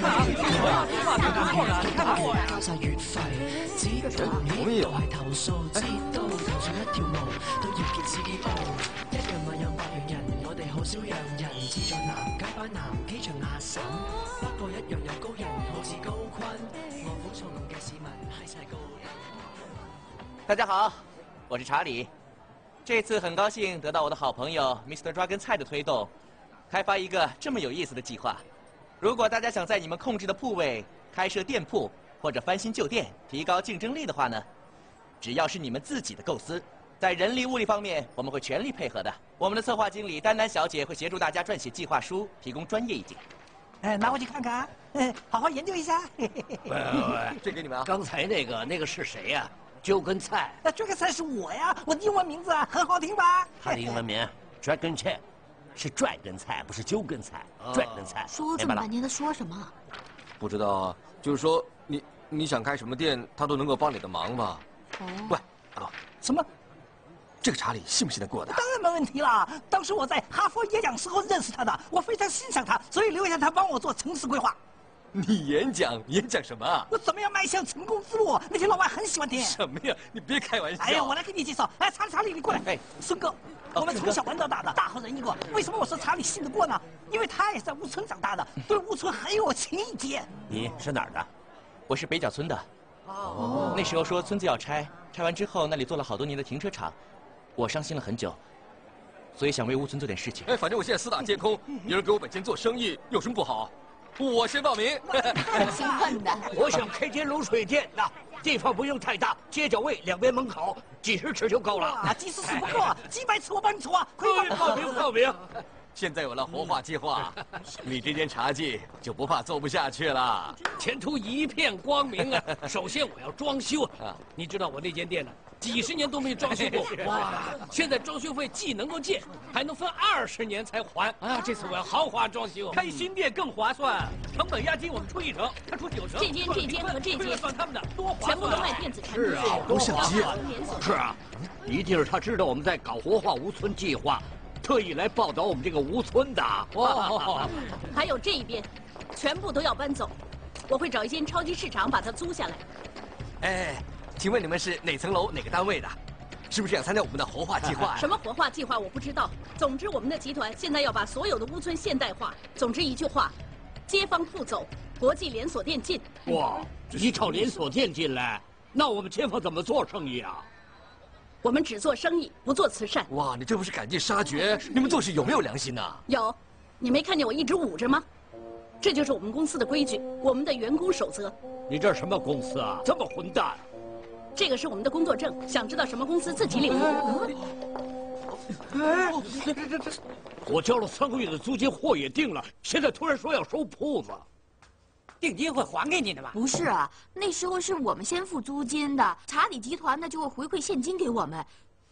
交晒月費，只到呢度係投訴，只到投訴一條路，都要見 C E O。一樣米養百樣人，我哋好少讓人志在南街班南機場下手。不過一樣有高人，好似高坤，卧虎藏龍嘅市民喺晒高。 大家好，我是查理。这次很高興得到我的好朋友 Mister Dragon 蔡的推動，開發一個這麼有意思的計劃。如果大家想在你們控制的鋪位開設店鋪或者翻新舊店，提高競爭力的話呢，只要是你們自己的構思，在人力物力方面我們會全力配合的。我們的策劃經理丹丹小姐會協助大家撰寫計劃書，提供專業意見。 哎，拿回去看看，哎，好好研究一下。 喂喂喂， 这给你们啊。 刚才那个那个是谁呀？鸠根菜。 那这个菜是我呀，我的英文名字啊，很好听吧？ 他的英文名 Dragon 菜，是拽根菜，不是鸠根菜。拽根菜。 说这么半天，他说什么？ 不知道啊，就是说你你想开什么店，他都能够帮你的忙嘛。 哦。 喂，大哥。 什么？ 这个查理信不信得过的？ 当然没问题了。当时我在哈佛演讲时候认识他的，我非常欣赏他，所以留下他帮我做城市规划。 你演讲演讲什么啊？ 我怎么样迈向成功之路？那些老外很喜欢听。 什么呀？你别开玩笑。 哎呀，我来给你介绍。哎，查理，查理，你过来。哎，孙哥，我们从小玩到大的，大好人一个。为什么我说查理信得过呢？因为他也是在乌村长大的，对乌村很有情意结。 你是哪儿的？ 我是北角村的。哦。那时候说村子要拆，拆完之后那里做了好多年的停车场。我伤心了很久，所以想为乌村做点事情。 哎，反正我现在四大皆空，有人给我本钱做生意，有什么不好？我先报名。 太兴奋的！ 我想开间卤水店的，地方不用太大，街角位两边门口，几十尺就够了。 啊，几十尺不够啊，几百尺我帮你筹啊！快报名报名！ 现在有了活化计划，你这间茶记就不怕做不下去了， 前途一片光明啊！首先我要装修啊，你知道我那间店呢？几十年都没装修过，哇！现在装修费既能够借，还能分二十年才还啊！这次我要豪华装修， 开新店更划算，成本押金我们出一成，他出九成。 这间、这间和这间算他们的，多划全部都卖电子产品， 是啊， 都相机啊！ 是啊，一定是他知道我们在搞活化吴村计划，特意来报道我们这个吴村的。 哦，还有这一边，全部都要搬走，我会找一间超级市场把它租下来。 哎。请问你们是哪层楼哪个单位的？是不是想参加我们的活化计划呀？ 什么活化计划我不知道。总之，我们的集团现在要把所有的乌村现代化。总之一句话，街坊铺走，国际连锁店进。 哇，一套连锁店进来，那我们街坊怎么做生意啊？ 我们只做生意，不做慈善。 哇，你这不是赶尽杀绝？你们做事有没有良心呐？ 有，你没看见我一直捂着吗？这就是我们公司的规矩，我们的员工守则。 你这什么公司啊？这么混蛋！ 这个是我们的工作证，想知道什么公司自己领悟。 哎，这这这，我交了三个月的租金，货也定了，现在突然说要收铺子， 定金会还给你的吧？ 不是啊，那时候是我们先付租金的，查理集团呢就会回馈现金给我们。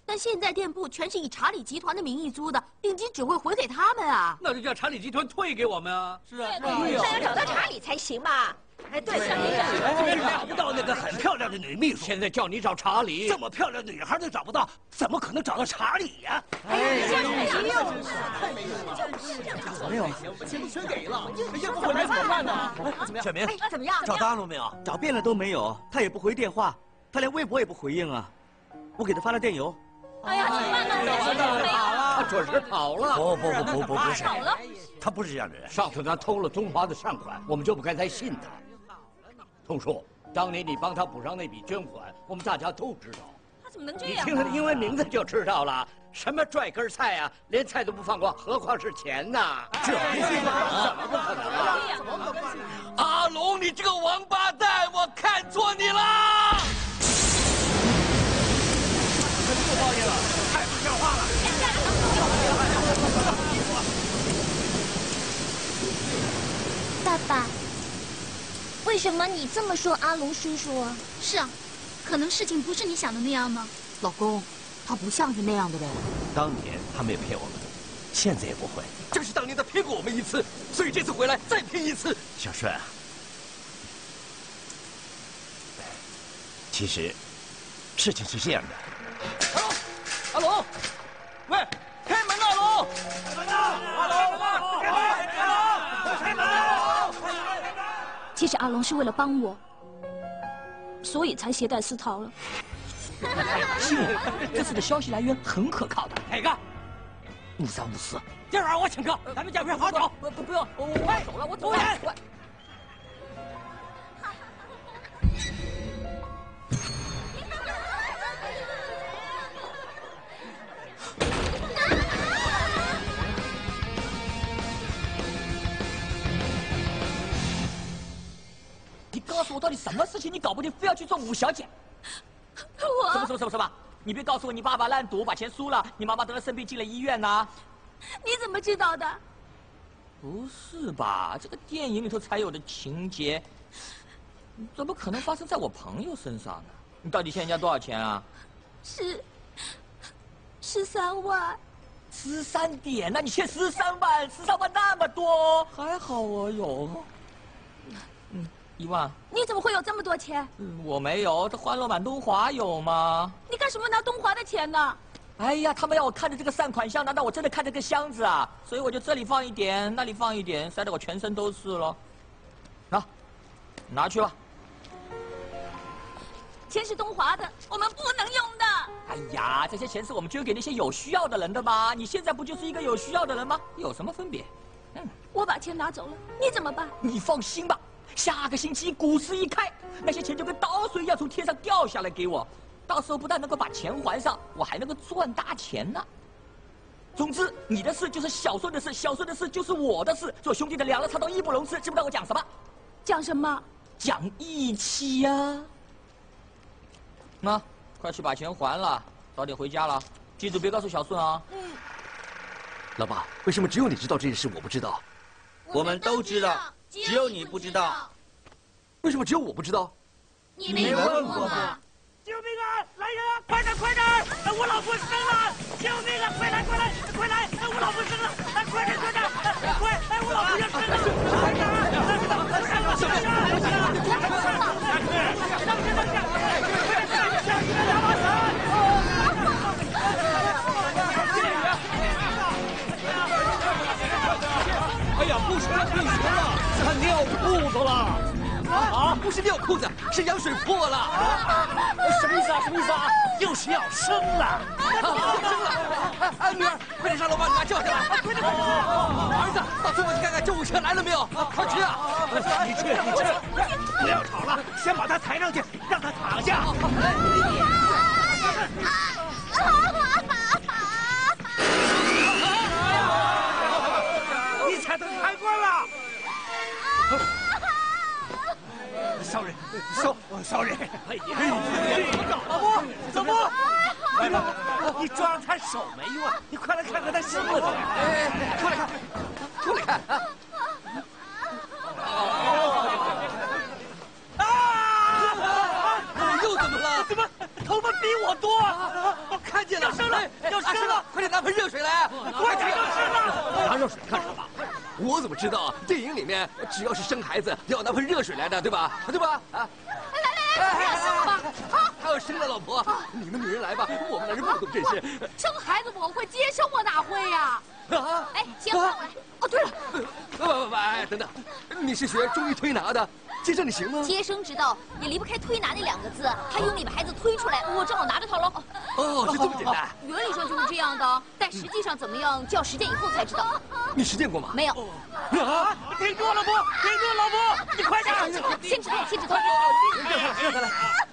但现在店铺全是以查理集团的名义租的，定金只会回给他们啊。 那就叫查理集团退给我们啊！ 是啊， 对呀， 但要找到查理才行嘛。哎，对， 哎，找不到那个很漂亮的女秘书， 现在叫你找查理， 这么漂亮的女孩都找不到，怎么可能找到查理呀？ 哎，这种没用， 太没用了，没有， 钱都全给了，要不回来怎么办呢？ 怎么样？小明， 怎么样？ 找到了没有？找遍了都没有，他也不回电话，他连微博也不回应啊。我给他发了电邮。 哎呀，怎么办呢？ 他准是跑了。 不不不不不不是， 跑了。 他不是这样的人。上次他偷了中华的善款，我们就不该再信他。通叔，当年你帮他补上那笔捐款，我们大家都知道。 他怎么能这样？ 你听他的英文名字就知道了，什么拽根菜啊，连菜都不放过，何况是钱呐？这不可能，怎么不可能啊？ 阿龙，你这个王八蛋，我看错你了！ 不报应了，太不像话了！ 爸爸，为什么你这么说阿龙叔叔啊？ 是啊，可能事情不是你想的那样呢。 老公，他不像是那样的人。 当年他没有骗我们，现在也不会。正是当年他骗过我们一次，所以这次回来再骗一次。 小顺啊，其实事情是这样的。 阿龙，喂，开门啊，阿龙！开门啊，阿龙！开门！开门！ 其实阿龙是为了帮我，所以才携带私逃了。 是，这次的消息来源很可靠的。哪个？五三五四。今晚我请客，咱们见面好酒。不不不用，我我走了，我走了。你告诉我到底什么事情你搞不定，非要去做五小姐？ 我什么什么什么什么？你别告诉我你爸爸烂赌把钱输了，你妈妈得了生病进了医院呐？ 你怎么知道的？ 不是吧？这个电影里头才有的情节，怎么可能发生在我朋友身上呢？你到底欠人家多少钱啊？ 十十三万。 十三点？那你欠十三万，十三万那么多，还好我有。嗯，一万。 你怎么会有这么多钱？ 嗯，我没有，这欢乐满东华有吗？ 你干什么拿东华的钱呢？ 哎呀，他们要我看着这个善款箱，难道我真的看这个箱子啊？所以我就这里放一点，那里放一点，塞得我全身都是了。拿，拿去吧。 钱是东华的，我们不能用的。 哎呀，这些钱是我们捐给那些有需要的人的吗？你现在不就是一个有需要的人吗？有什么分别？ 嗯，我把钱拿走了，你怎么办？ 你放心吧，下个星期股市一开，那些钱就跟倒水一样从天上掉下来给我。到时候不但能够把钱还上，我还能够赚大钱呢。总之，你的事就是小孙的事，小孙的事就是我的事。做兄弟的两肋插刀，义不容辞。知不知道我讲什么？ 讲什么？ 讲义气呀、啊。那，快去把钱还了，早点回家了。记住别告诉小孙啊。 嗯。 老爸，为什么只有你知道这件事，我不知道？ 我们都知道，只有你不知道。 为什么只有我不知道？ 你没问过吗？ 救命啊！来人啊！快点，快点！我老婆生了！救命啊！快来，快来，快来！我老婆生了！快点，快点！快！哎，我老婆要生了！快点！生了，生了！ 哎呀，不行了，不行了，他尿裤子了！啊，不是尿裤子，是羊水破了。啊、 什么意思啊？什么意思啊？又是要生了！ 啊，生了！哎，女儿，快点上楼把你妈叫下来！快点，快点！儿子，到最后去看看救护车来了没有？快去啊！ 你去，你去！不要吵了，先把他抬上去，让他躺下。你踩到开关了。Sorry, so sorry. 哎呀，老婆，怎么？来吧，你抓着他手没用啊！你快来看看他生了没？ 哎，出来看，出来看啊！ 啊！ 又怎么了？ 怎么头发比我多？ 我看见了， 要生快点就知道。 拿热水干什么？我怎么知道？电影里面只要是生孩子，都要拿盆热水来的，对吧？对吧？啊！ 来来来，不要生了吧！啊！ 还要生了，老婆，你们女人来吧，我们男人不懂这事。 生孩子我会，接生我哪会呀？ 啊！ 哎，先放我来。哦，对了， 不不不，哎，等等，你是学中医推拿的，接生你行吗？ 接生之道也离不开推拿那两个字，他用力把孩子推出来，我正好拿着套喽。 哦，是这么简单。 原理上就是这样的，但实际上怎么样，就要实践以后才知道。 你实践过吗？ 没有。 啊！停住，老婆，停住，老婆，你快点！ 先止痛，先止痛。 让他来。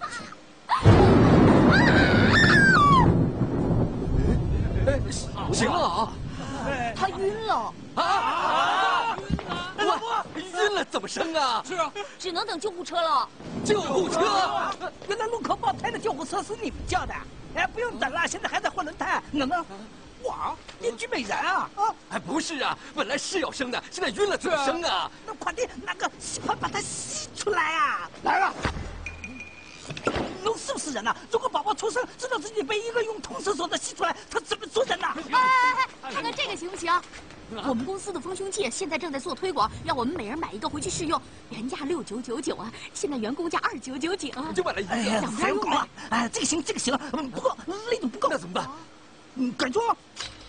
行了啊。 他晕了啊！我晕了怎么生啊？ 是啊， 只能等救护车了。 救护车？ 原来路口爆胎的救护车是你们叫的？哎，不用等了，现在还在换轮胎。能能，哇，邻居美人啊！啊， 哎，不是啊，本来是要生的，现在晕了怎么生啊？ 那快点拿个吸管把它吸出来啊！ 来了。 龙是不是人呐？如果宝宝出生知道自己被一个用铜丝锁的吸出来，他怎么做人呐？ 哎哎哎，看看这个行不行？我们公司的丰胸剂现在正在做推广，让我们每人买一个回去试用，原价六九九九啊，现在员工价二九九九， 就买了一个， 想不用了。哎，这个行，这个行，不过力度不够， 那怎么办？ 嗯，改装。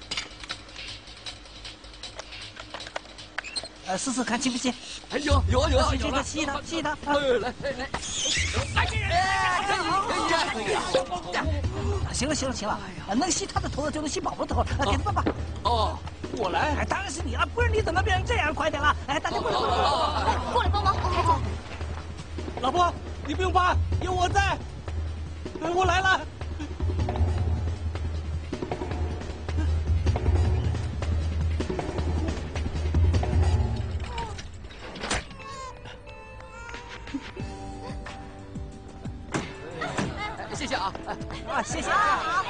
呃，试试看行不行？ 哎，有有啊有啊， 吸它吸它吸它！ 哎，来来来， 哎，可以可以可以！行了行了行了，能吸他的头的就能吸宝宝的头，给他们吧。 哦，我来。 哎，当然是你了，不然你怎么变成这样？快点了！哎，大家过来过来过来帮忙，开走。 老婆，你不用怕，有我在。我来了。 谢谢啊！ 啊，谢谢。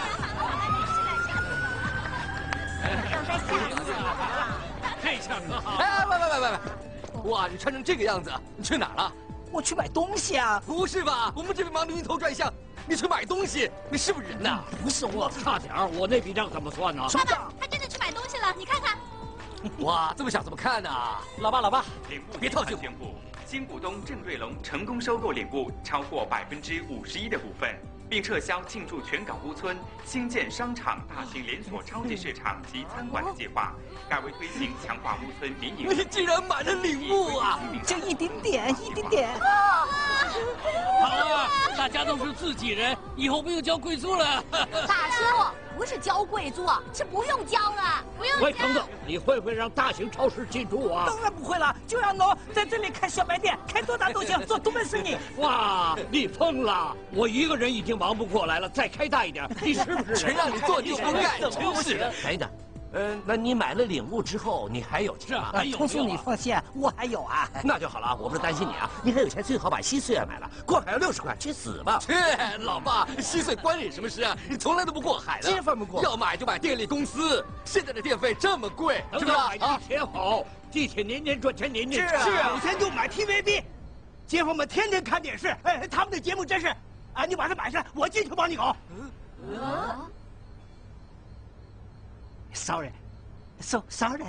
这下可好！ 哎，喂喂喂喂喂！哇，你穿成这个样子，你去哪儿了？ 我去买东西啊！ 不是吧？我们这边忙得晕头转向，你去买东西？你是不是人呐？ 不是我， 差点儿，我那笔账怎么算呢？ 爸爸，他真的去买东西了，你看看。 哇，这么小怎么看呢？ 老爸，老爸， 领物别套近乎。 宣布，新股东郑瑞龙成功收购领物超过百分之五十一的股份。并撤销进驻全港屋村、新建商场、大型连锁超级市场及餐馆的计划，改为推行强化屋村民营。 你竟然买了礼物啊！ 就一点点，一点点。 好了，大家都是自己人，以后不用交贵租了。 大叔，不是交贵租，是不用交了，不用交。 喂，等等，你会不会让大型超市进驻啊？ 当然不会了，就让侬在这里开小卖店，开多大都行，做独门生意。 哇，你疯了！我一个人已经忙不过来了，再开大一点，你是不是？ 全让你做，你又不干，真是的。 等等，嗯，那你买了领物之后，你还有钱吗？ 通叔，你放心，我还有啊。 那就好了，我不是担心你啊，你还有钱，最好把稀碎也买了，过海要六十块，去死吧！ 切，老爸，稀碎关你什么事啊？你从来都不过海的， 街坊不过， 要买就买电力公司。现在的电费这么贵，是不是啊？ 买地铁好，地铁年年赚钱，年年是啊，有钱就买 T V B， 街坊们天天看电视，哎，他们的节目真是，啊，你把它买下来，我进去帮你搞。 嗯。Sorry。So sorry。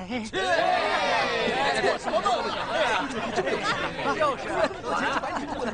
做什么梦想？就是有钱去买礼物的。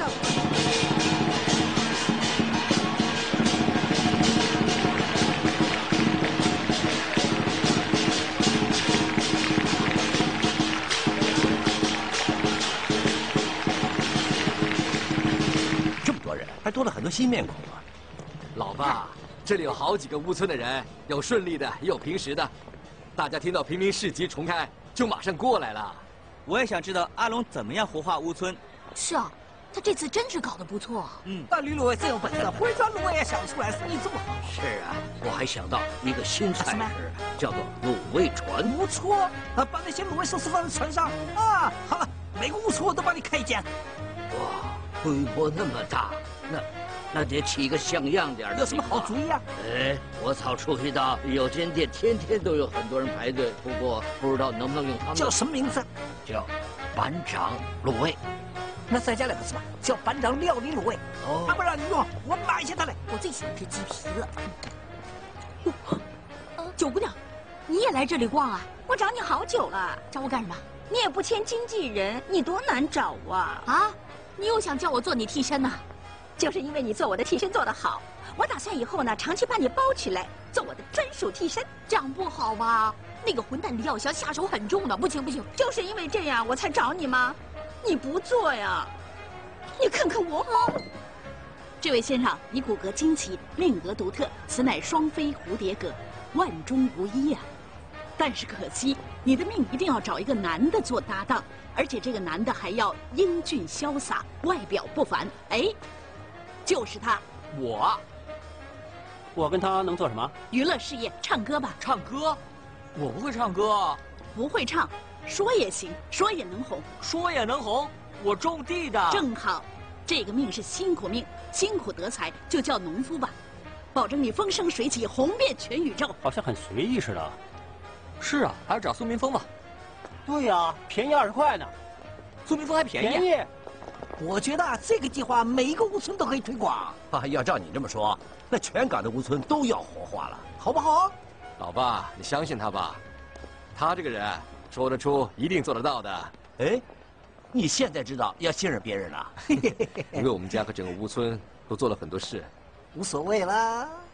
这么多人，还多了很多新面孔啊！ 老爸，这里有好几个屋村的人，有顺利的，也有平时的。大家听到平民市集重开，就马上过来了。 我也想知道阿龙怎么样活化屋村。 是啊，他这次真是搞得不错。 嗯，大吕卤味真有本事，徽州卤味也想出来，生意这么好。 是啊，我还想到一个新菜式，叫做卤味船。 不错，啊，把那些卤味寿司放在船上啊。好了，每个屋村我都帮你开一间。 哇，规模那么大，那。那得起一个像样点的。 有什么好主意啊？ 哎，我早注意到有间店天天都有很多人排队，不过不知道能不能用他们。 叫什么名字？ 叫班长卤味。 那再加两个字吧，叫班长料理卤味。哦，他不让你用，我买下它来。 我最喜欢吃鸡皮了。九姑娘， 你也来这里逛啊？ 我找你好久了， 找我干什么？ 你也不签经纪人，你多难找啊！ 啊，你又想叫我做你替身呢？ 就是因为你做我的替身做得好，我打算以后呢，长期把你包起来，做我的专属替身。 这样不好吧？那个混蛋李耀祥下手很重的，不行不行。 就是因为这样，我才找你吗？你不做呀？你看看我。 这位先生，你骨骼惊奇，命格独特，此乃双飞蝴蝶格，万中无一呀、啊。但是可惜，你的命一定要找一个男的做搭档，而且这个男的还要英俊潇洒，外表不凡。哎，就是他。 我，我跟他能做什么？ 娱乐事业，唱歌吧。 唱歌？我不会唱歌。 不会唱，说也行，说也能红。 说也能红？我种地的。 正好，这个命是辛苦命，辛苦得财，就叫农夫吧，保证你风生水起，红遍全宇宙。 好像很随意似的。是啊，还是找苏明峰吧。对呀、啊，便宜二十块呢。苏明峰还便宜、啊。便宜。 我觉得啊，这个计划每一个屋村都可以推广。 啊，要照你这么说，那全港的屋村都要活化了， 好不好？ 老爸，你相信他吧，他这个人说得出，一定做得到的。 哎，你现在知道要信任别人了？ 因为我们家和整个屋村都做了很多事。 无所谓啦。